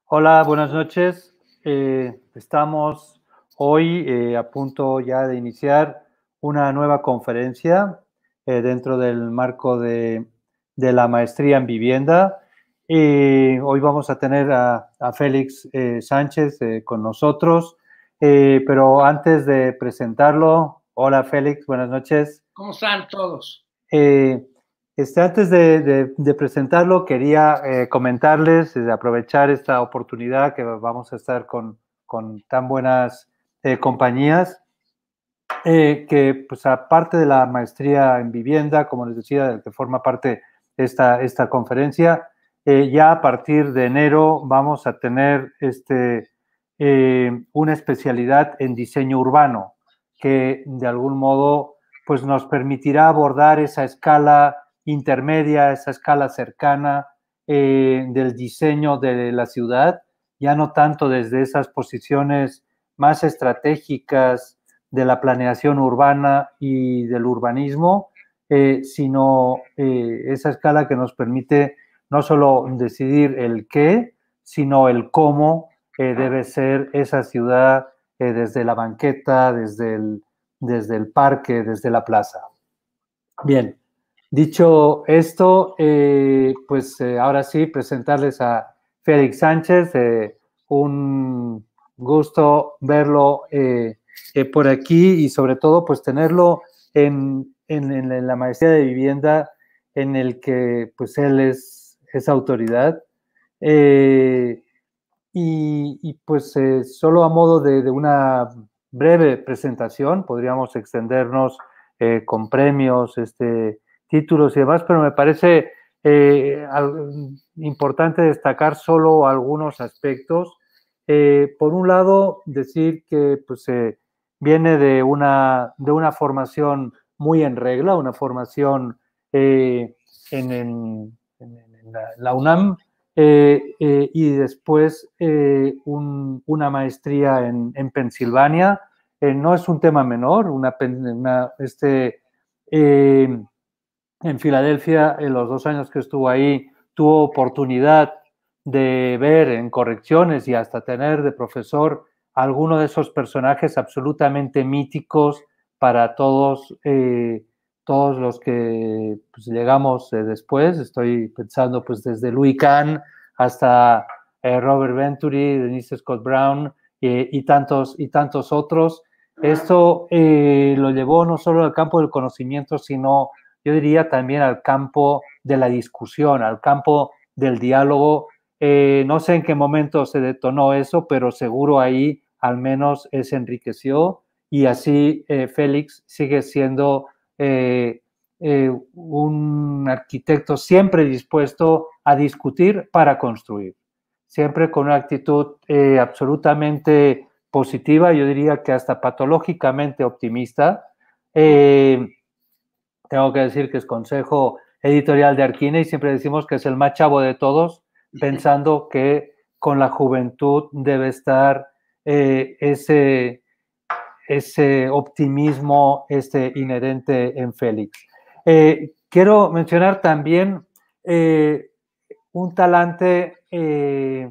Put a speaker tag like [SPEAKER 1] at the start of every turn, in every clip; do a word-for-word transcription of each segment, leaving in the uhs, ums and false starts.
[SPEAKER 1] Hola, buenas noches. Eh, estamos hoy eh, a punto ya de iniciar una nueva conferencia eh, dentro del marco de, de la maestría en vivienda. Y hoy vamos a tener a, a Félix eh, Sánchez eh, con nosotros, Eh, pero antes de presentarlo, hola Félix, buenas noches.
[SPEAKER 2] ¿Cómo están todos?
[SPEAKER 1] Eh, este, antes de, de- de presentarlo, quería eh, comentarles, eh, aprovechar esta oportunidad que vamos a estar con, con tan buenas eh, compañías, eh, que pues aparte de la maestría en vivienda, como les decía, del que forma parte esta, esta conferencia, eh, ya a partir de enero vamos a tener este, eh, una especialidad en diseño urbano, que de algún modo pues nos permitirá abordar esa escala intermedia, esa escala cercana eh, del diseño de la ciudad, ya no tanto desde esas posiciones más estratégicas de la planeación urbana y del urbanismo, eh, sino eh, esa escala que nos permite no solo decidir el qué, sino el cómo eh, debe ser esa ciudad eh, desde la banqueta, desde el, desde el parque, desde la plaza. Bien, dicho esto, eh, pues eh, ahora sí, presentarles a Félix Sánchez. Eh, un gusto verlo eh, eh, por aquí y sobre todo pues tenerlo en, en, en, la maestría de vivienda en el que pues él es, es autoridad. Eh, y, y, pues eh, solo a modo de, de, una breve presentación, podríamos extendernos eh, con premios, este, títulos y demás, pero me parece eh, al, importante destacar solo algunos aspectos. Eh, por un lado, decir que pues, eh, viene de una, de una formación muy en regla, una formación eh, en, en, en la, la UNAM, eh, eh, y después eh, un, una maestría en, en Pensilvania. Eh, no es un tema menor, una, una, este, eh, en Filadelfia, en los dos años que estuvo ahí, tuvo oportunidad de ver en correcciones y hasta tener de profesor alguno de esos personajes absolutamente míticos para todos eh, todos los que pues, llegamos eh, después. Estoy pensando pues desde Louis Kahn hasta eh, Robert Venturi, Denise Scott Brown eh, y, tantos, y tantos otros. Esto eh, lo llevó no solo al campo del conocimiento, sino yo diría también al campo de la discusión, al campo del diálogo. Eh, no sé en qué momento se detonó eso, pero seguro ahí al menos se enriqueció y así eh, Félix sigue siendo eh, eh, un arquitecto siempre dispuesto a discutir para construir, siempre con una actitud eh, absolutamente positiva, yo diría que hasta patológicamente optimista. Eh, tengo que decir que es consejo editorial de Arquina y siempre decimos que es el más chavo de todos, pensando que con la juventud debe estar eh, ese, ese optimismo este inherente en Félix. Eh, quiero mencionar también eh, un talante, eh,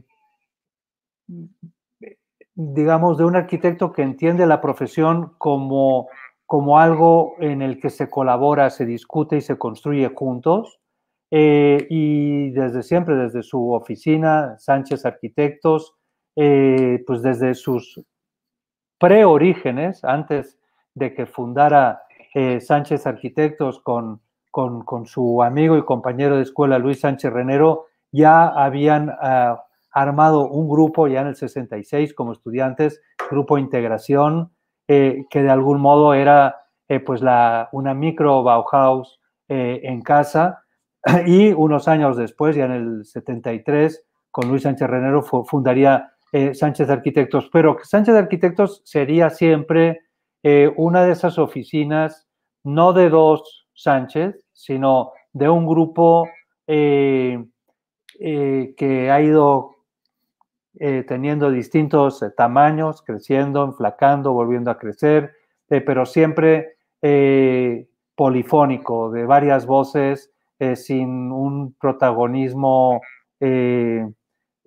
[SPEAKER 1] digamos, de un arquitecto que entiende la profesión como, como algo en el que se colabora, se discute y se construye juntos. Eh, y desde siempre, desde su oficina, Sánchez Arquitectos, eh, pues desde sus preorígenes, antes de que fundara eh, Sánchez Arquitectos con, con, con, su amigo y compañero de escuela Luis Sánchez Renero, ya habían uh, armado un grupo ya en el sesenta y seis como estudiantes, Grupo Integración, eh, que de algún modo era eh, pues la, una micro Bauhaus eh, en casa, y unos años después, ya en el setenta y tres, con Luis Sánchez Renero fundaría Eh, Sánchez Arquitectos, pero Sánchez Arquitectos sería siempre eh, una de esas oficinas, no de dos Sánchez, sino de un grupo eh, eh, que ha ido eh, teniendo distintos eh, tamaños, creciendo, enflacando, volviendo a crecer, eh, pero siempre eh, polifónico, de varias voces, eh, sin un protagonismo eh,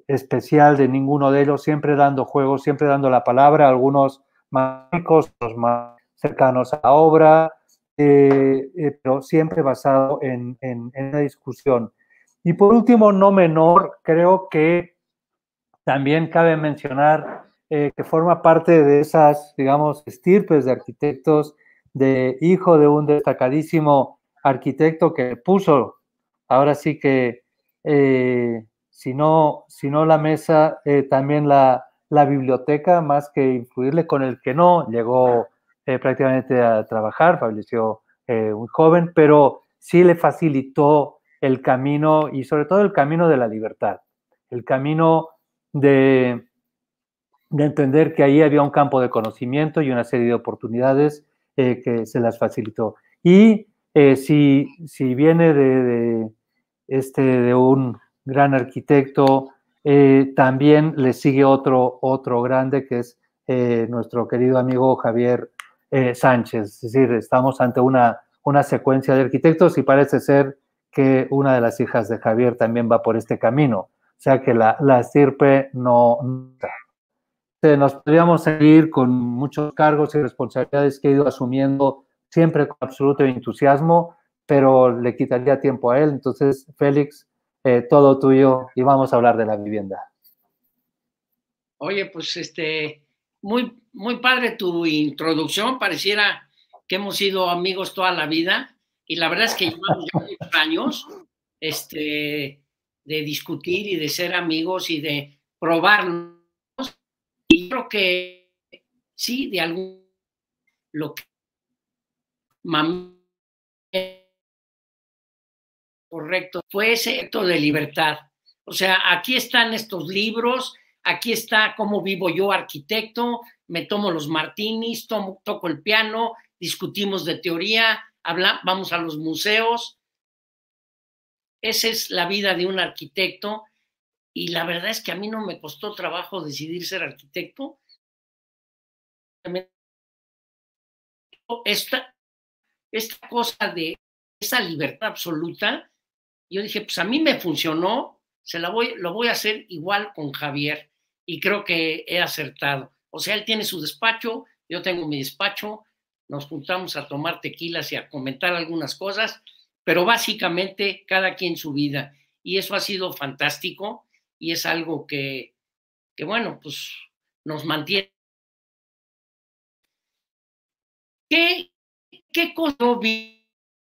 [SPEAKER 1] especial de ninguno de ellos, siempre dando juegos, siempre dando la palabra, algunos más ricos, otros más cercanos a la obra, eh, eh, pero siempre basado en, en, en la discusión. Y por último, no menor, creo que también cabe mencionar eh, que forma parte de esas, digamos, estirpes de arquitectos, de hijo de un destacadísimo arquitecto que puso, ahora sí que, eh, si, no, si no la mesa, eh, también la, la biblioteca, más que influirle, con el que no llegó eh, prácticamente a trabajar, falleció eh, muy joven, pero sí le facilitó el camino y sobre todo el camino de la libertad, el camino de, de entender que ahí había un campo de conocimiento y una serie de oportunidades eh, que se las facilitó. Y eh, si, si viene de, de, este, de un gran arquitecto, eh, también le sigue otro, otro grande que es eh, nuestro querido amigo Javier eh, Sánchez. Es decir, estamos ante una, una secuencia de arquitectos y parece ser que una de las hijas de Javier también va por este camino. O sea que la, la estirpe no, no nos podríamos seguir con muchos cargos y responsabilidades que he ido asumiendo siempre con absoluto entusiasmo, pero le quitaría tiempo a él. Entonces, Félix, eh, todo tuyo y vamos a hablar de la vivienda.
[SPEAKER 2] Oye, pues este, muy, muy padre tu introducción, pareciera que hemos sido amigos toda la vida y la verdad es que llevamos ya muchos años este, de discutir y de ser amigos y de probarnos. Y creo que sí, de algún lo que mamá correcto fue ese acto de libertad. O sea, aquí están estos libros, aquí está cómo vivo yo arquitecto, me tomo los martinis, tomo, toco el piano, discutimos de teoría, habla, vamos a los museos. Esa es la vida de un arquitecto y la verdad es que a mí no me costó trabajo decidir ser arquitecto. Esta, esta cosa de esa libertad absoluta, yo dije, pues a mí me funcionó, se la voy, lo voy a hacer igual con Javier y creo que he acertado. O sea, él tiene su despacho, yo tengo mi despacho, nos juntamos a tomar tequilas y a comentar algunas cosas, pero básicamente cada quien su vida. Y eso ha sido fantástico y es algo que, que bueno, pues nos mantiene. ¿Qué, qué cosa vi?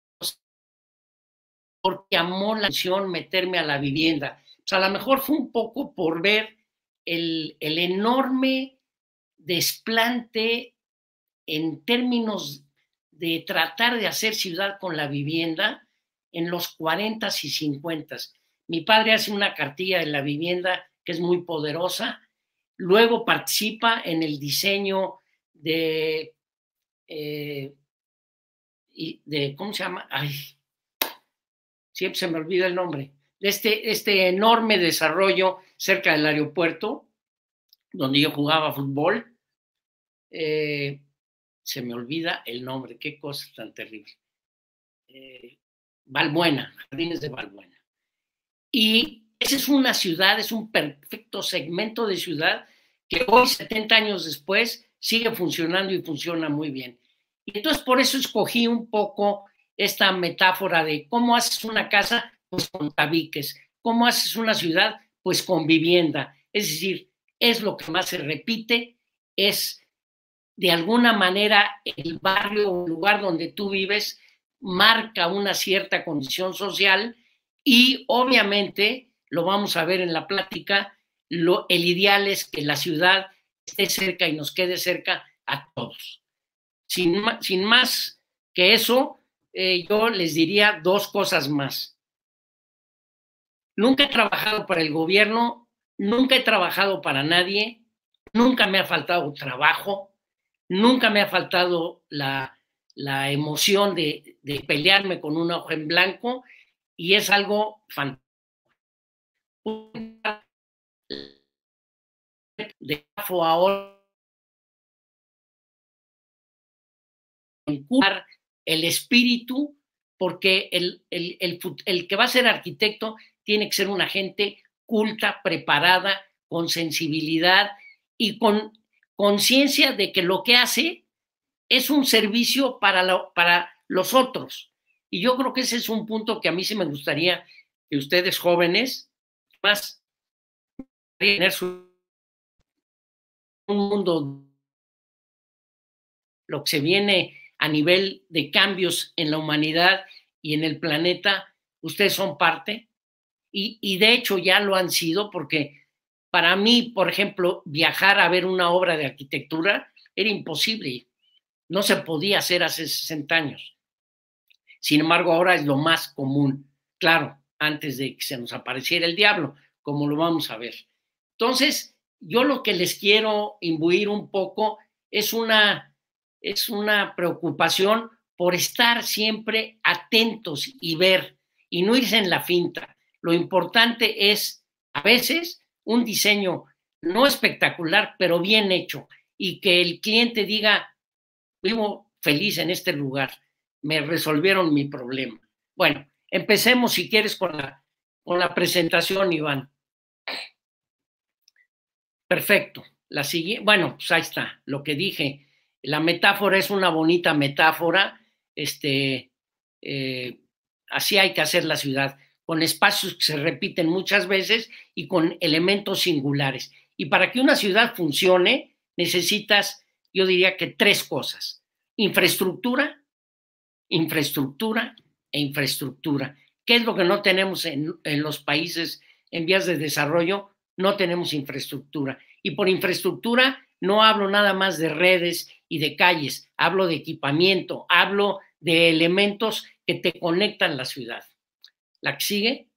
[SPEAKER 2] Porque llamó la atención meterme a la vivienda. O sea, a lo mejor fue un poco por ver el, el enorme desplante en términos de tratar de hacer ciudad con la vivienda en los cuarentas y cincuentas. Mi padre hace una cartilla de la vivienda que es muy poderosa, luego participa en el diseño de, eh, de ¿cómo se llama? Ay, siempre se me olvida el nombre, de este, este enorme desarrollo cerca del aeropuerto, donde yo jugaba fútbol. Eh, se me olvida el nombre, qué cosa tan terrible. Eh, Balbuena, Jardines de Balbuena. Y esa es una ciudad, es un perfecto segmento de ciudad que hoy, setenta años después, sigue funcionando y funciona muy bien. Y entonces por eso escogí un poco esta metáfora de cómo haces una casa, pues con tabiques, cómo haces una ciudad, pues con vivienda. Es decir, es lo que más se repite, es de alguna manera el barrio o el lugar donde tú vives marca una cierta condición social y obviamente, lo vamos a ver en la plática, lo, el ideal es que la ciudad esté cerca y nos quede cerca a todos. Sin, sin más que eso, eh, yo les diría dos cosas más. Nunca he trabajado para el gobierno, nunca he trabajado para nadie, nunca me ha faltado trabajo, nunca me ha faltado la, la emoción de, de pelearme con una hoja en blanco y es algo fantástico. De ahora el espíritu, porque el, el, el, el que va a ser arquitecto tiene que ser una gente culta, preparada, con sensibilidad y con conciencia de que lo que hace es un servicio para, lo, para los otros. Y yo creo que ese es un punto que a mí sí me gustaría que ustedes jóvenes, más tener su, un mundo, lo que se viene a nivel de cambios en la humanidad y en el planeta, ustedes son parte. Y, y de hecho ya lo han sido, porque para mí, por ejemplo, viajar a ver una obra de arquitectura era imposible. No se podía hacer hace sesenta años. Sin embargo, ahora es lo más común. Claro, antes de que se nos apareciera el diablo, como lo vamos a ver. Entonces, yo lo que les quiero imbuir un poco es una, es una preocupación por estar siempre atentos y ver, y no irse en la finta. Lo importante es, a veces, un diseño no espectacular, pero bien hecho, y que el cliente diga, vivo feliz en este lugar, me resolvieron mi problema. Bueno, empecemos si quieres con la, con la presentación, Iván. Perfecto. La siguiente, bueno, pues ahí está, lo que dije. La metáfora es una bonita metáfora, este, eh, así hay que hacer la ciudad, con espacios que se repiten muchas veces y con elementos singulares. Y para que una ciudad funcione, necesitas, yo diría que tres cosas: infraestructura, infraestructura e infraestructura. ¿Qué es lo que no tenemos en, en los países en vías de desarrollo? No tenemos infraestructura. Y por infraestructura no hablo nada más de redes y de calles, hablo de equipamiento, hablo de elementos que te conectan la ciudad. ¿La que sigue?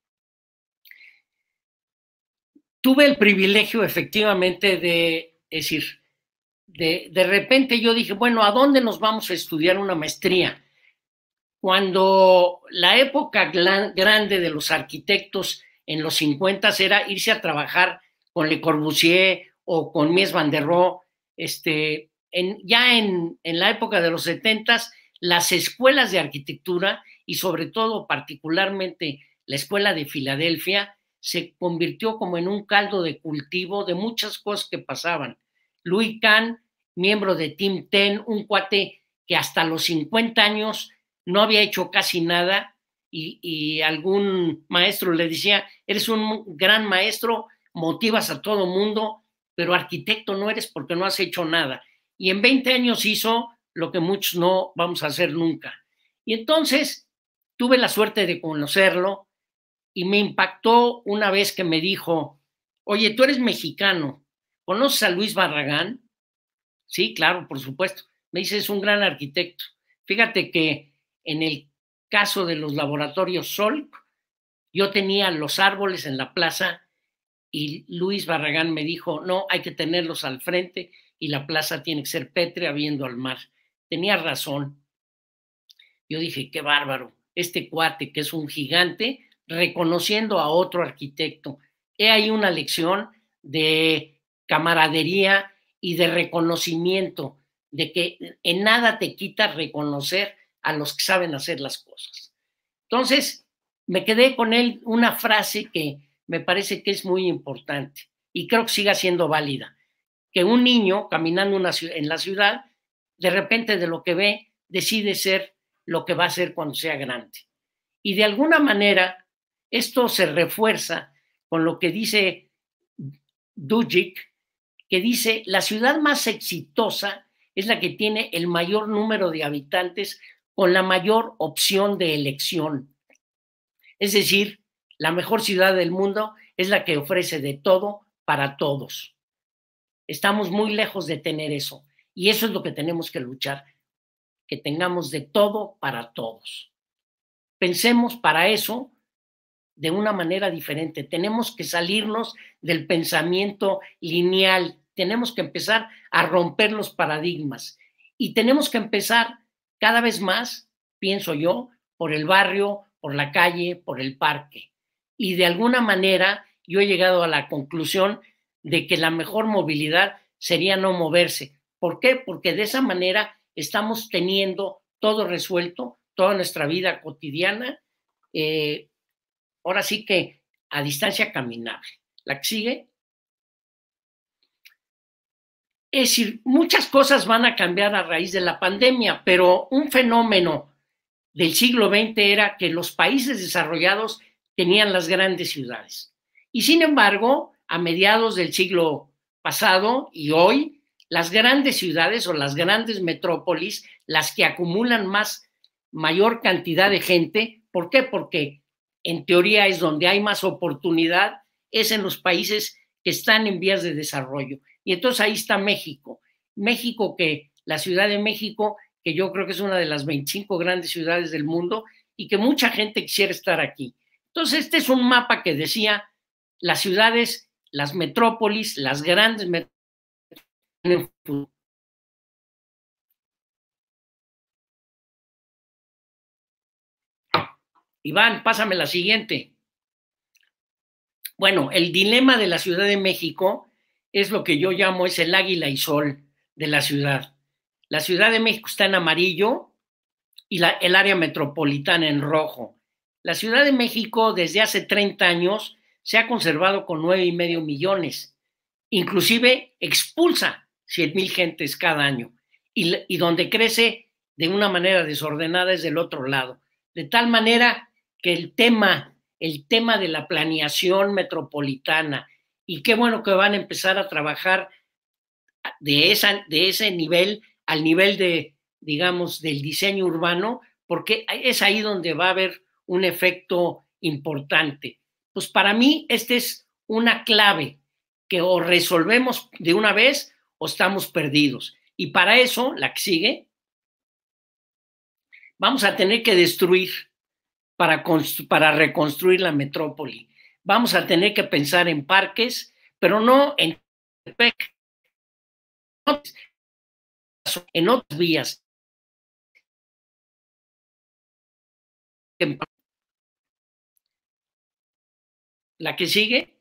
[SPEAKER 2] Tuve el privilegio efectivamente de, es decir, de, de repente yo dije, bueno, ¿a dónde nos vamos a estudiar una maestría? Cuando la época grande de los arquitectos en los cincuenta era irse a trabajar con Le Corbusier o con Mies van der Rohe, este, en, ya en, en la época de los setenta, las escuelas de arquitectura y sobre todo particularmente la escuela de Filadelfia se convirtió como en un caldo de cultivo de muchas cosas que pasaban. Louis Kahn, miembro de Team Ten, un cuate que hasta los cincuenta años no había hecho casi nada, y, y algún maestro le decía, eres un gran maestro, motivas a todo mundo, pero arquitecto no eres porque no has hecho nada. Y en veinte años hizo lo que muchos no vamos a hacer nunca. Y entonces tuve la suerte de conocerlo y me impactó una vez que me dijo, oye, tú eres mexicano, ¿conoces a Luis Barragán? Sí, claro, por supuesto. Me dice, es un gran arquitecto. Fíjate que en el caso de los laboratorios Solc, yo tenía los árboles en la plaza y Luis Barragán me dijo, no, hay que tenerlos al frente y la plaza tiene que ser pétrea viendo al mar. Tenía razón. Yo dije, qué bárbaro, este cuate que es un gigante reconociendo a otro arquitecto. He ahí una lección de camaradería y de reconocimiento, de que en nada te quita reconocer a los que saben hacer las cosas. Entonces, me quedé con él una frase que me parece que es muy importante y creo que siga siendo válida, que un niño caminando una, en la ciudad, de repente de lo que ve, decide ser lo que va a ser cuando sea grande. Y de alguna manera, esto se refuerza con lo que dice Dujic, que dice, la ciudad más exitosa es la que tiene el mayor número de habitantes con la mayor opción de elección. Es decir, la mejor ciudad del mundo es la que ofrece de todo para todos. Estamos muy lejos de tener eso. Y eso es lo que tenemos que luchar, que tengamos de todo para todos. Pensemos para eso de una manera diferente. Tenemos que salirnos del pensamiento lineal. Tenemos que empezar a romper los paradigmas. Y tenemos que empezar cada vez más, pienso yo, por el barrio, por la calle, por el parque. Y de alguna manera yo he llegado a la conclusión de que la mejor movilidad sería no moverse. ¿Por qué? Porque de esa manera estamos teniendo todo resuelto, toda nuestra vida cotidiana, eh, ahora sí que a distancia caminable. La que sigue. Es decir, muchas cosas van a cambiar a raíz de la pandemia, pero un fenómeno del siglo veinte era que los países desarrollados tenían las grandes ciudades. Y sin embargo, a mediados del siglo pasado y hoy, las grandes ciudades o las grandes metrópolis, las que acumulan más, mayor cantidad de gente, ¿por qué? Porque en teoría es donde hay más oportunidad, es en los países que están en vías de desarrollo. Y entonces ahí está México. México que, la Ciudad de México, que yo creo que es una de las veinticinco grandes ciudades del mundo y que mucha gente quisiera estar aquí. Entonces, este es un mapa que decía las ciudades, las metrópolis, las grandes metrópolis. Iván, pásame la siguiente. Bueno, el dilema de la Ciudad de México es lo que yo llamo es el águila y sol de la ciudad. La Ciudad de México está en amarillo y la, el área metropolitana en rojo. La Ciudad de México desde hace treinta años se ha conservado con nueve y medio millones. Inclusive expulsa cien mil gentes cada año y, y donde crece de una manera desordenada es del otro lado. De tal manera que el tema, el tema de la planeación metropolitana, y qué bueno que van a empezar a trabajar de, esa, de ese nivel al nivel de, digamos, del diseño urbano, porque es ahí donde va a haber un efecto importante. Pues para mí, esta es una clave que o resolvemos de una vez o estamos perdidos. Y para eso, la que sigue, vamos a tener que destruir para, para reconstruir la metrópoli. Vamos a tener que pensar en parques, pero no en en otras vías. La que sigue.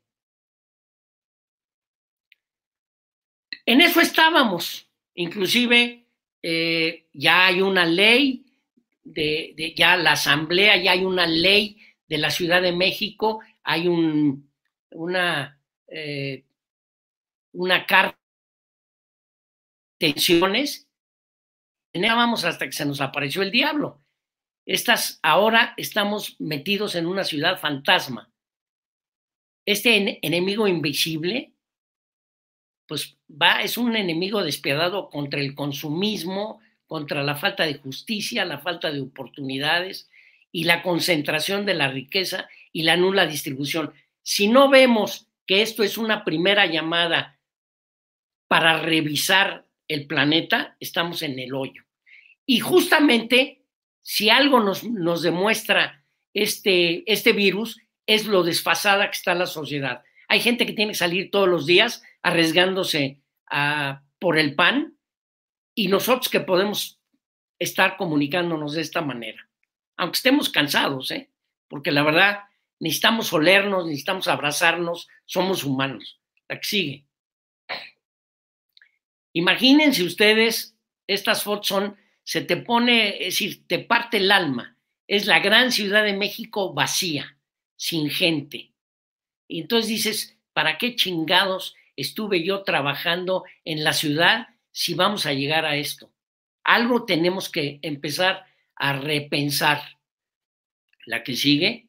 [SPEAKER 2] En eso estábamos. Inclusive eh, ya hay una ley, de, de ya la Asamblea, ya hay una ley de la Ciudad de México, hay un, una, eh, una carta de intenciones. Teníamos hasta que se nos apareció el diablo. Estas, ahora estamos metidos en una ciudad fantasma. Este en, enemigo invisible, pues va, es un enemigo despiadado contra el consumismo, contra la falta de justicia, la falta de oportunidades y la concentración de la riqueza y la nula distribución. Si no vemos que esto es una primera llamada para revisar el planeta, estamos en el hoyo. Y justamente, si algo nos, nos demuestra este, este virus, es lo desfasada que está la sociedad. Hay gente que tiene que salir todos los días arriesgándose a, por el pan, y nosotros que podemos estar comunicándonos de esta manera, aunque estemos cansados, ¿eh? Porque la verdad necesitamos olernos, necesitamos abrazarnos, somos humanos. La que sigue. Imagínense ustedes, estas fotos son, se te pone, es decir, te parte el alma. Es la gran Ciudad de México vacía, sin gente. Y entonces dices, ¿para qué chingados estuve yo trabajando en la ciudad si vamos a llegar a esto? Algo tenemos que empezar a repensar. La que sigue.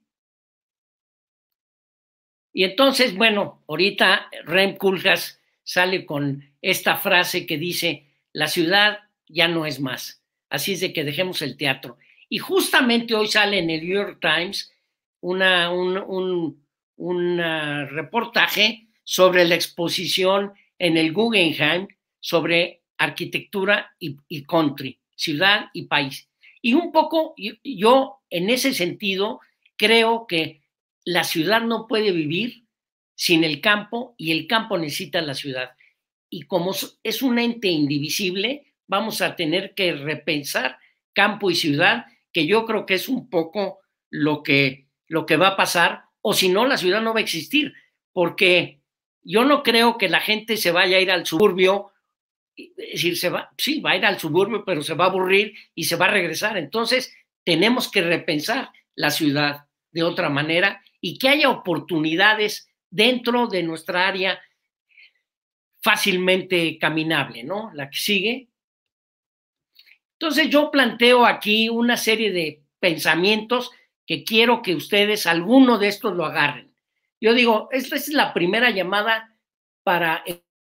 [SPEAKER 2] Y entonces, bueno, ahorita Rem Koolhaas sale con esta frase que dice, la ciudad ya no es más. Así es de que dejemos el teatro. Y justamente hoy sale en el New York Times una, un, un, un uh, reportaje sobre la exposición en el Guggenheim sobre arquitectura y, y country, ciudad y país. Y un poco yo, yo en ese sentido creo que la ciudad no puede vivir sin el campo y el campo necesita la ciudad. Y como es un ente indivisible, vamos a tener que repensar campo y ciudad, que yo creo que es un poco lo que, lo que va a pasar, o si no, la ciudad no va a existir, porque yo no creo que la gente se vaya a ir al suburbio, es decir, se va, sí, va a ir al suburbio, pero se va a aburrir y se va a regresar. Entonces, tenemos que repensar la ciudad de otra manera y que haya oportunidades dentro de nuestra área fácilmente caminable, ¿no? La que sigue. Entonces yo planteo aquí una serie de pensamientos que quiero que ustedes, alguno de estos lo agarren. Yo digo, esta es la primera llamada para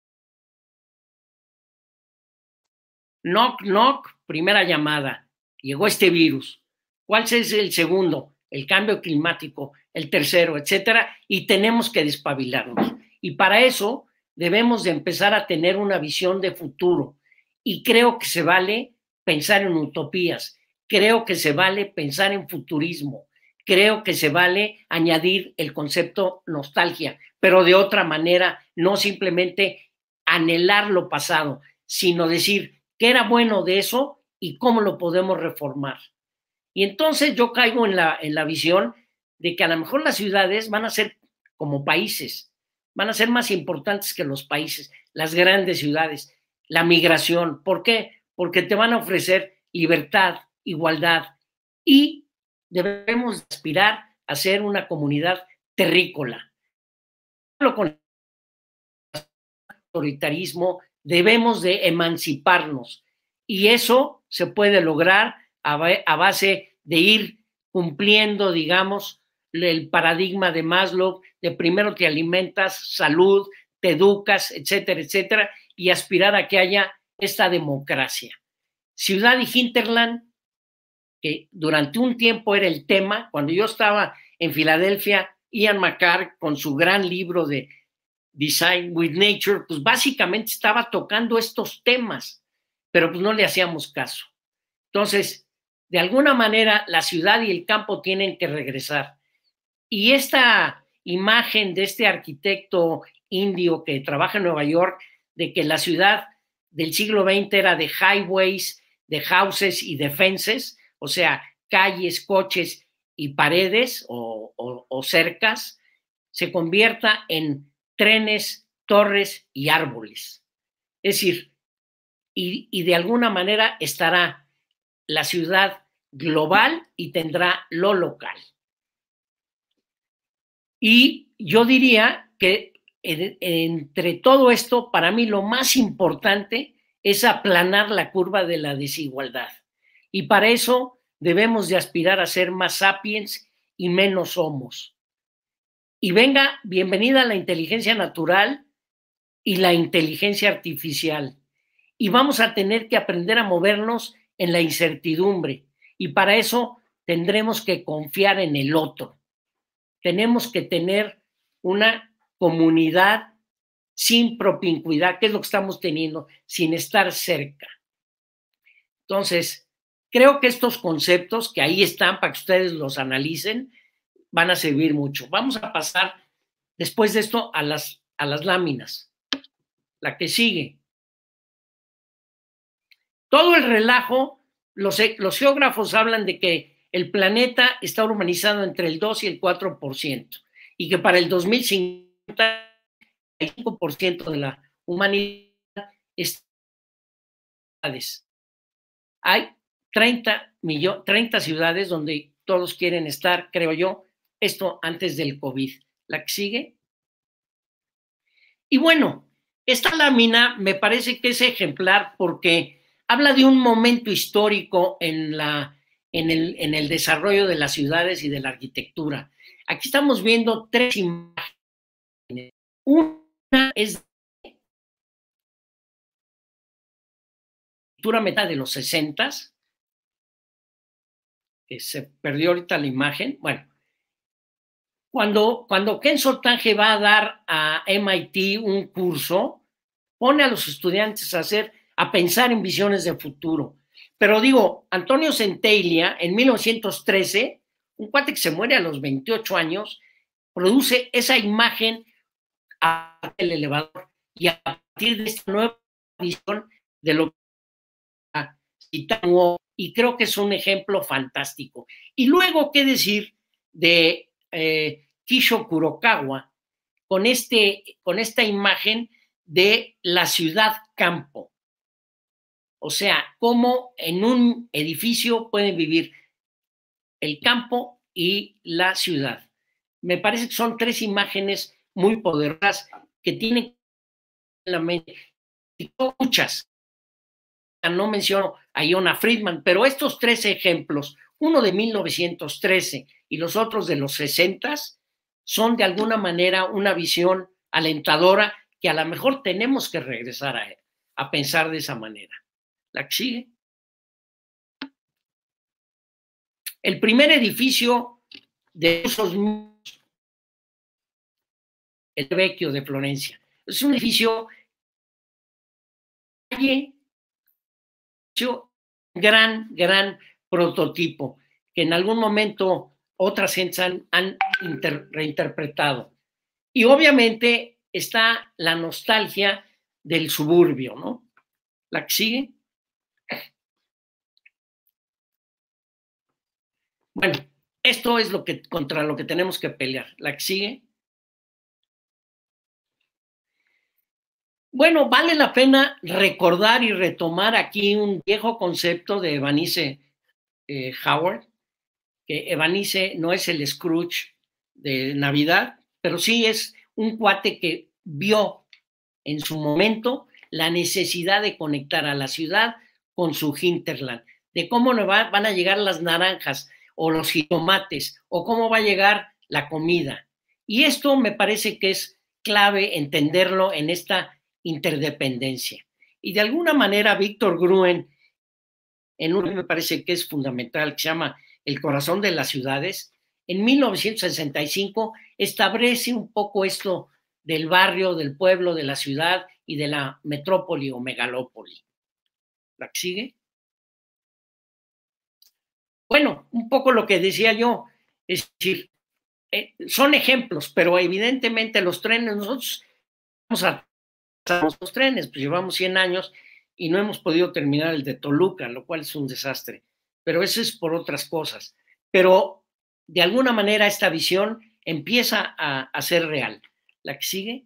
[SPEAKER 2] knock, knock, primera llamada. Llegó este virus. ¿Cuál es el segundo? El cambio climático, el tercero, etcétera, y tenemos que despabilarnos. Y para eso debemos de empezar a tener una visión de futuro. Y creo que se vale pensar en utopías, creo que se vale pensar en futurismo, creo que se vale añadir el concepto nostalgia, pero de otra manera, no simplemente anhelar lo pasado, sino decir qué era bueno de eso y cómo lo podemos reformar. Y entonces yo caigo en la, en la visión de que a lo mejor las ciudades van a ser como países, van a ser más importantes que los países, las grandes ciudades, la migración. ¿Por qué? Porque te van a ofrecer libertad, igualdad, y debemos aspirar a ser una comunidad terrícola. Con el autoritarismo debemos de emanciparnos, y eso se puede lograr a base de ir cumpliendo, digamos, el paradigma de Maslow, de primero te alimentas, salud, te educas, etcétera, etcétera, y aspirar a que haya esta democracia. Ciudad y hinterland, que durante un tiempo era el tema, cuando yo estaba en Filadelfia, Ian McCarr, con su gran libro de Design with Nature, pues básicamente estaba tocando estos temas, pero pues no le hacíamos caso. Entonces, de alguna manera, la ciudad y el campo tienen que regresar. Y esta imagen de este arquitecto indio que trabaja en Nueva York, de que la ciudad del siglo veinte era de highways, de houses y de fences, o sea, calles, coches y paredes o, o, o cercas, se convierta en trenes, torres y árboles. Es decir, y, y de alguna manera estará la ciudad global y tendrá lo local. Y yo diría que en, entre todo esto, para mí lo más importante es aplanar la curva de la desigualdad. Y para eso debemos de aspirar a ser más sapiens y menos homos. Y venga, bienvenida la inteligencia natural y la inteligencia artificial. Y vamos a tener que aprender a movernos en la incertidumbre. Y para eso tendremos que confiar en el otro. Tenemos que tener una comunidad sin propincuidad, que es lo que estamos teniendo, sin estar cerca. Entonces, creo que estos conceptos que ahí están para que ustedes los analicen van a servir mucho. Vamos a pasar después de esto a las, a las láminas. La que sigue. Todo el relajo, los, los geógrafos hablan de que el planeta está urbanizado entre el dos y el cuatro por ciento y que para el dos mil cincuenta el cinco por ciento de la humanidad está. Hay treinta, millones, treinta ciudades donde todos quieren estar, creo yo, esto antes del COVID. La que sigue. Y bueno, esta lámina me parece que es ejemplar porque habla de un momento histórico en, la, en, el, en el desarrollo de las ciudades y de la arquitectura. Aquí estamos viendo tres imágenes. Una es de la mitad de los sesentas, que se perdió ahorita la imagen. Bueno, cuando, cuando Ken Sotange va a dar a M I T un curso, pone a los estudiantes a hacer, a pensar en visiones de futuro. Pero digo, Antonio Centella, en mil novecientos trece, un cuate que se muere a los veintiocho años, produce esa imagen del elevador y a partir de esta nueva visión de lo que citamos, y creo que es un ejemplo fantástico. Y luego, ¿qué decir de eh, Kisho Kurokawa con, este, con esta imagen de la ciudad-campo? O sea, cómo en un edificio pueden vivir el campo y la ciudad. Me parece que son tres imágenes muy poderosas que tienen en la mente, y muchas. No menciono a Iona Friedman, pero estos tres ejemplos, uno de mil novecientos trece y los otros de los sesenta, son de alguna manera una visión alentadora que a lo mejor tenemos que regresar a, a pensar de esa manera. ¿La que sigue? El primer edificio de esos, el Vecchio de Florencia, es un edificio gran, gran prototipo que en algún momento otras gentes han, han inter, reinterpretado. Y obviamente está la nostalgia del suburbio, ¿no? ¿La que sigue? Bueno, esto es lo que, contra lo que tenemos que pelear. ¿La que sigue? Bueno, vale la pena recordar y retomar aquí un viejo concepto de Ebenezer eh, Howard, que Ebenezer no es el Scrooge de Navidad, pero sí es un cuate que vio en su momento la necesidad de conectar a la ciudad con su hinterland, de cómo va, van a llegar las naranjas o los jitomates o cómo va a llegar la comida. Y esto me parece que es clave entenderlo en esta interdependencia. Y de alguna manera Víctor Gruen, en un me parece que es fundamental, que se llama El corazón de las ciudades, en mil novecientos sesenta y cinco establece un poco esto del barrio, del pueblo, de la ciudad y de la metrópoli o megalópoli. ¿La que sigue? Bueno, un poco lo que decía yo, es decir, eh, son ejemplos, pero evidentemente los trenes, nosotros vamos a los trenes, pues llevamos cien años y no hemos podido terminar el de Toluca, lo cual es un desastre, pero eso es por otras cosas. Pero de alguna manera esta visión empieza a, a ser real. ¿La que sigue?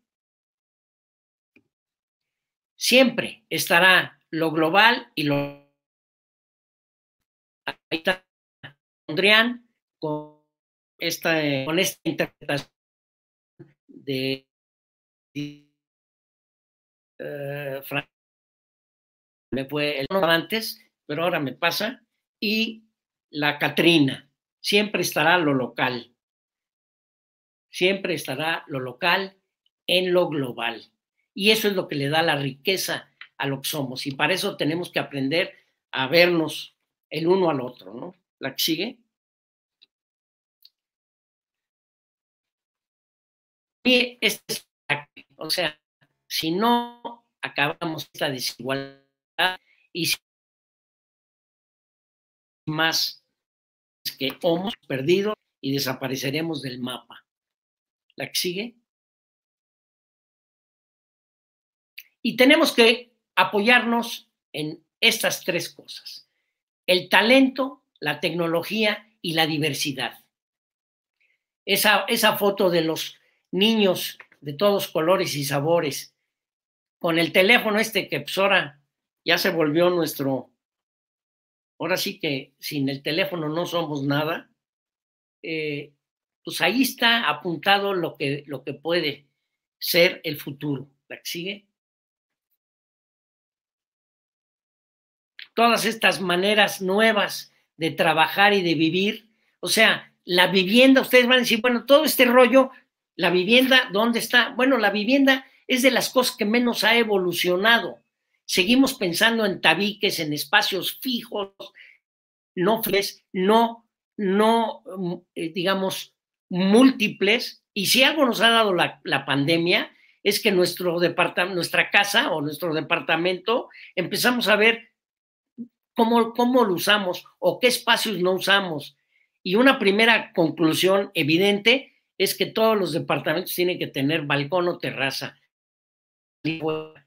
[SPEAKER 2] Siempre estará lo global y lo... Ahí está Mondrian con esta, con esta interpretación de... Uh, me fue el antes, pero ahora me pasa, y la Catrina, siempre estará lo local, siempre estará lo local en lo global, y eso es lo que le da la riqueza a lo que somos, y para eso tenemos que aprender a vernos el uno al otro, ¿no? ¿La que sigue? Y este es, o sea, si no acabamos esta desigualdad y si más que hemos perdido y desapareceremos del mapa. ¿La que sigue? Y tenemos que apoyarnos en estas tres cosas: el talento, la tecnología y la diversidad. Esa, esa foto de los niños de todos colores y sabores, con el teléfono este que pues ahora ya se volvió nuestro, ahora sí que sin el teléfono no somos nada, eh, pues ahí está apuntado lo que, lo que puede ser el futuro. ¿La que sigue? Todas estas maneras nuevas de trabajar y de vivir, o sea, la vivienda, ustedes van a decir, bueno, todo este rollo, la vivienda, ¿dónde está? Bueno, la vivienda es de las cosas que menos ha evolucionado. Seguimos pensando en tabiques, en espacios fijos, no flexibles, no, no eh, digamos, múltiples. Y si algo nos ha dado la, la pandemia, es que nuestro departamento, nuestra casa o nuestro departamento, empezamos a ver cómo, cómo lo usamos o qué espacios no usamos. Y una primera conclusión evidente es que todos los departamentos tienen que tener balcón o terraza. Que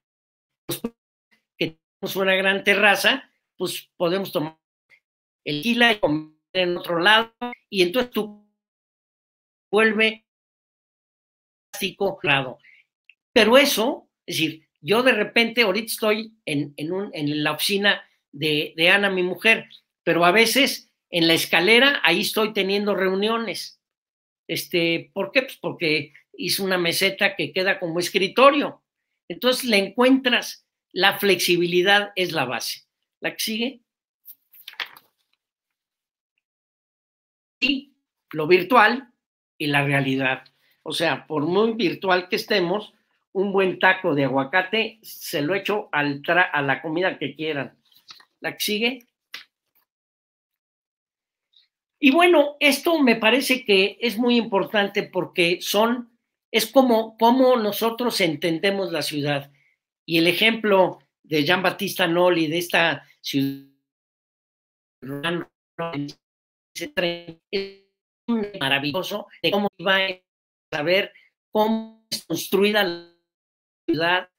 [SPEAKER 2] tenemos una gran terraza, pues podemos tomar el tequila y comer en otro lado, y entonces tú vuelve plástico. Pero eso, es decir, yo de repente ahorita estoy en, en, un, en la oficina de, de Ana, mi mujer, pero a veces en la escalera ahí estoy teniendo reuniones. Este, ¿por qué? Pues porque hizo una meseta que queda como escritorio. Entonces le encuentras, la flexibilidad es la base. ¿La que sigue? Y lo virtual y la realidad. O sea, por muy virtual que estemos, un buen taco de aguacate se lo echo al tra a la comida que quieran. ¿La que sigue? Y bueno, esto me parece que es muy importante porque son, es como, como nosotros entendemos la ciudad. Y el ejemplo de Jean-Baptiste Noli, de esta ciudad es maravilloso, de cómo iba a saber cómo es construida la ciudad.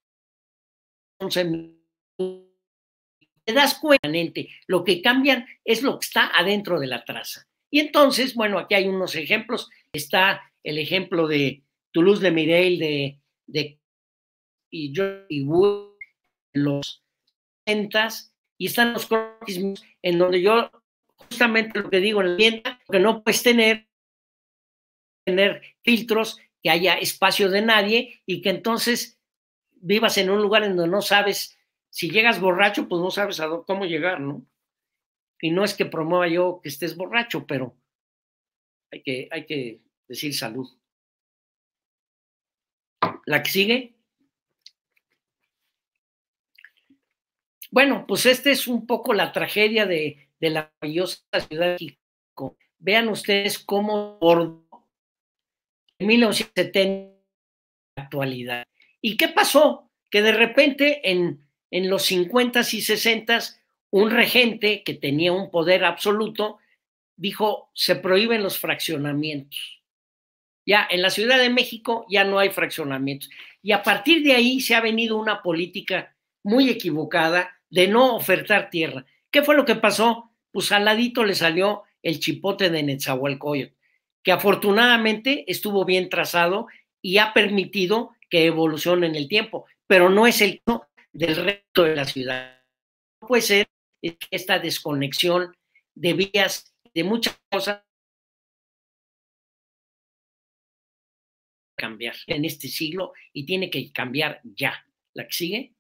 [SPEAKER 2] Te das cuenta, lo que cambian es lo que está adentro de la traza. Y entonces, bueno, aquí hay unos ejemplos. Está el ejemplo de Toulouse de Mireille, de, de y yo y Wood, los ventas, y están los croquis en donde yo justamente lo que digo en la tienda, que no puedes tener, tener filtros, que haya espacio de nadie y que entonces vivas en un lugar en donde no sabes, si llegas borracho, pues no sabes a dónde, cómo llegar, ¿no? Y no es que promueva yo que estés borracho, pero hay que, hay que decir salud. ¿La que sigue? Bueno, pues esta es un poco la tragedia de, de la maravillosa ciudad de México. Vean ustedes cómo por mil novecientos setenta la actualidad. ¿Y qué pasó? Que de repente en, en los cincuentas y sesentas un regente que tenía un poder absoluto dijo, se prohíben los fraccionamientos. Ya en la Ciudad de México ya no hay fraccionamientos. Y a partir de ahí se ha venido una política muy equivocada de no ofertar tierra. ¿Qué fue lo que pasó? Pues al ladito le salió el chipote de Netzahualcóyotl, que afortunadamente estuvo bien trazado y ha permitido que evolucione en el tiempo, pero no es el caso del resto de la ciudad. No puede ser esta desconexión de vías, de muchas cosas cambiar en este siglo y tiene que cambiar ya. ¿La que sigue?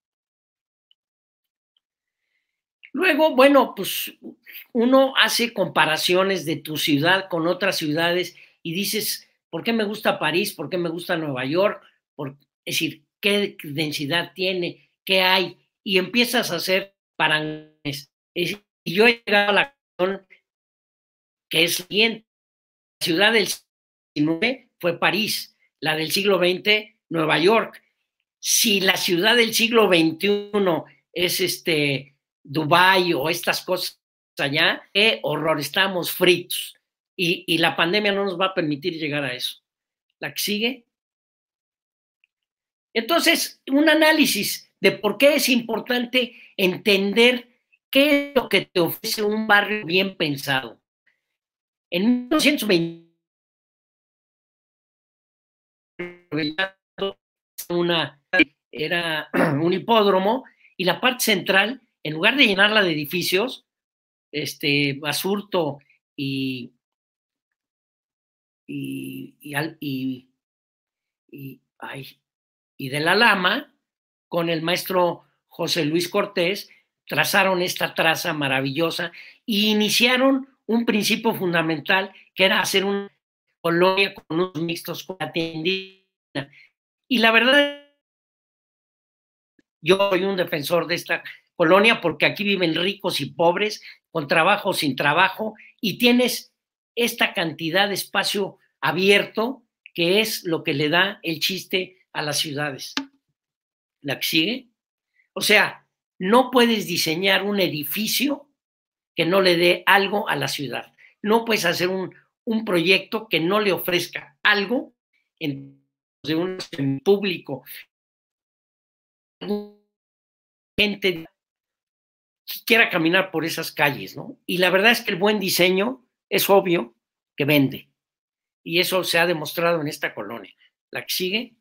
[SPEAKER 2] Luego, bueno, pues uno hace comparaciones de tu ciudad con otras ciudades y dices, ¿por qué me gusta París? ¿Por qué me gusta Nueva York? Por, es decir, ¿qué densidad tiene? ¿Qué hay? Y empiezas a hacer parangones. Y yo he llegado a la conclusión que es siguiente. La ciudad del siglo diecinueve fue París, la del siglo veinte, Nueva York. Si la ciudad del siglo veintiuno es este Dubái o estas cosas allá, qué horror, estamos fritos. Y, y la pandemia no nos va a permitir llegar a eso. ¿La que sigue? Entonces, un análisis de por qué es importante entender qué es lo que te ofrece un barrio bien pensado. En mil novecientos veinte, una, era un hipódromo y la parte central, en lugar de llenarla de edificios, este, Basurto y, y, y, y, y, ay, y de la Lama, con el maestro José Luis Cortés, trazaron esta traza maravillosa y iniciaron un principio fundamental que era hacer una colonia con unos mixtos con la tiendina. Y la verdad, yo soy un defensor de esta colonia porque aquí viven ricos y pobres, con trabajo o sin trabajo, y tienes esta cantidad de espacio abierto que es lo que le da el chiste a las ciudades. ¿La que sigue? O sea, no puedes diseñar un edificio que no le dé algo a la ciudad. No puedes hacer un, un proyecto que no le ofrezca algo en, de un en público. Gente que quiera caminar por esas calles, ¿no? Y la verdad es que el buen diseño es obvio que vende. Y eso se ha demostrado en esta colonia. ¿La que sigue?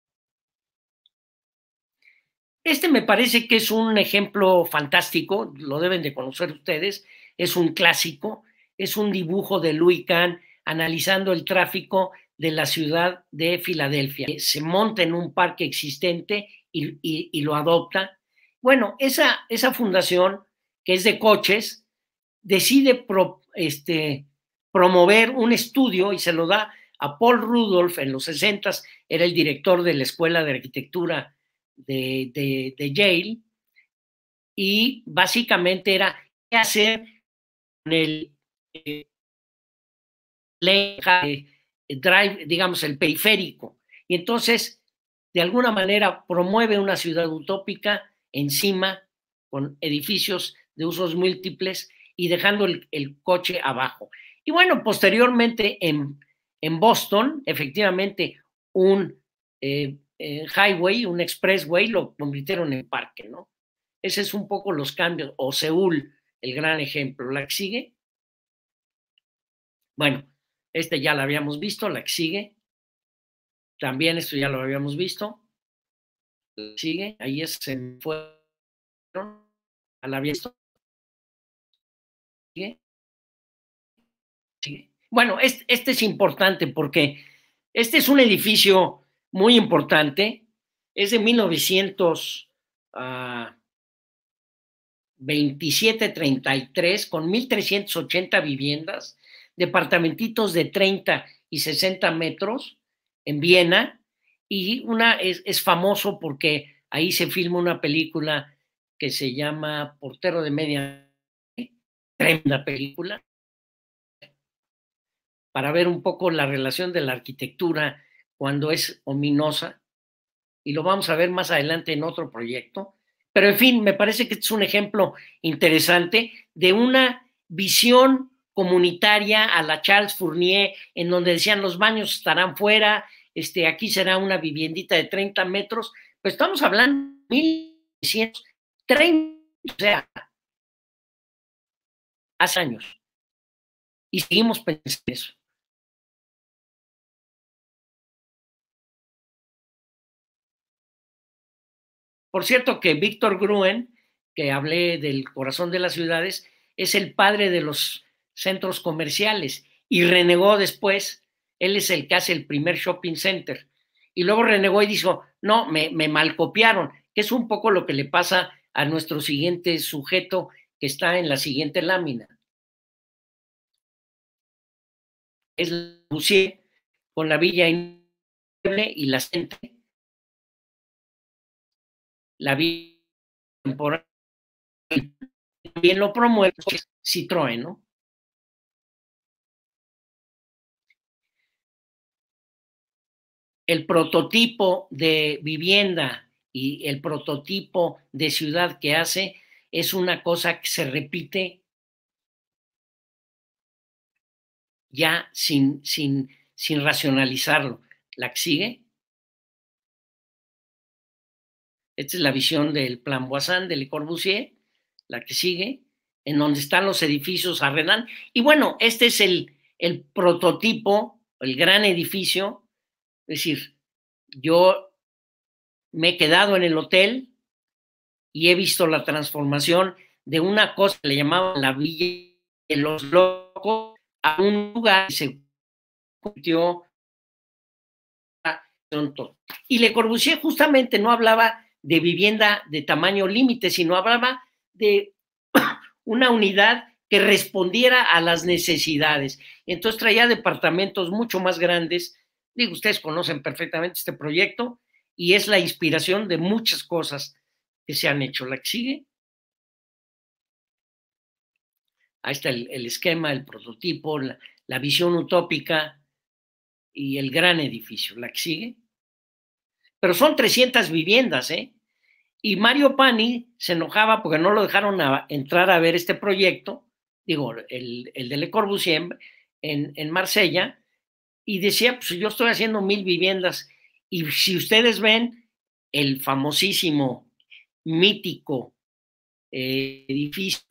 [SPEAKER 2] Este me parece que es un ejemplo fantástico, lo deben de conocer ustedes, es un clásico, es un dibujo de Louis Kahn analizando el tráfico de la ciudad de Filadelfia. Se monta en un parque existente y, y, y lo adopta. Bueno, esa, esa fundación, que es de coches, decide pro, este, promover un estudio y se lo da a Paul Rudolph en los sesentas, era el director de la Escuela de Arquitectura de, de, de Yale, y básicamente era qué hacer con el eh, drive, digamos, el periférico. Y entonces, de alguna manera, promueve una ciudad utópica encima, con edificios de usos múltiples y dejando el, el coche abajo. Y bueno, posteriormente en, en Boston, efectivamente, un eh, eh, highway, un expressway, lo convirtieron en parque, ¿no? Ese es un poco los cambios. O Seúl, el gran ejemplo. ¿La que sigue? Bueno, este ya lo habíamos visto. La que sigue. También esto ya lo habíamos visto. La que sigue. Ahí es, se fue. ¿A la visto? ¿Sigue? ¿Sigue? Bueno, este, este es importante porque este es un edificio muy importante. Es de mil novecientos veintisiete treinta y tres, con mil trescientas ochenta viviendas, departamentitos de treinta y sesenta metros en Viena, y una es, es famoso porque ahí se filma una película que se llama Portero de Media, tremenda película, para ver un poco la relación de la arquitectura cuando es ominosa, y lo vamos a ver más adelante en otro proyecto. Pero en fin, me parece que es un ejemplo interesante de una visión comunitaria a la Charles Fournier, en donde decían los baños estarán fuera, este, aquí será una viviendita de treinta metros, pues estamos hablando de mil novecientos treinta, o sea, hace años. Y seguimos pensando en eso. Por cierto que Víctor Gruen, que hablé del corazón de las ciudades, es el padre de los centros comerciales y renegó después. Él es el que hace el primer shopping center. Y luego renegó y dijo, no, me, me malcopiaron, que es un poco lo que le pasa a nuestro siguiente sujeto que está en la siguiente lámina. Es Le Corbusier con la Villa Inmueble y la gente. La Villa Temporal también lo promueve Citroën, ¿no? El prototipo de vivienda y el prototipo de ciudad que hace es una cosa que se repite ya sin, sin, sin racionalizarlo. ¿La que sigue? Esta es la visión del Plan Voisin de Le Corbusier, la que sigue, en donde están los edificios a Renan. Y bueno, este es el, el prototipo, el gran edificio. Es decir, yo me he quedado en el hotel y he visto la transformación de una cosa que le llamaban la Villa de los Locos a un lugar que se convirtió en todo. Y Le Corbusier justamente no hablaba de vivienda de tamaño límite, sino hablaba de una unidad que respondiera a las necesidades. Entonces traía departamentos mucho más grandes. Digo, ustedes conocen perfectamente este proyecto y es la inspiración de muchas cosas que se han hecho. ¿La que sigue? Ahí está el, el esquema, el prototipo, la, la visión utópica y el gran edificio. ¿La que sigue? Pero son trescientas viviendas, ¿eh? Y Mario Pani se enojaba porque no lo dejaron a entrar a ver este proyecto, digo, el, el de Le Corbusier en, en Marsella, y decía, pues yo estoy haciendo mil viviendas, y si ustedes ven el famosísimo, mítico eh, edificio,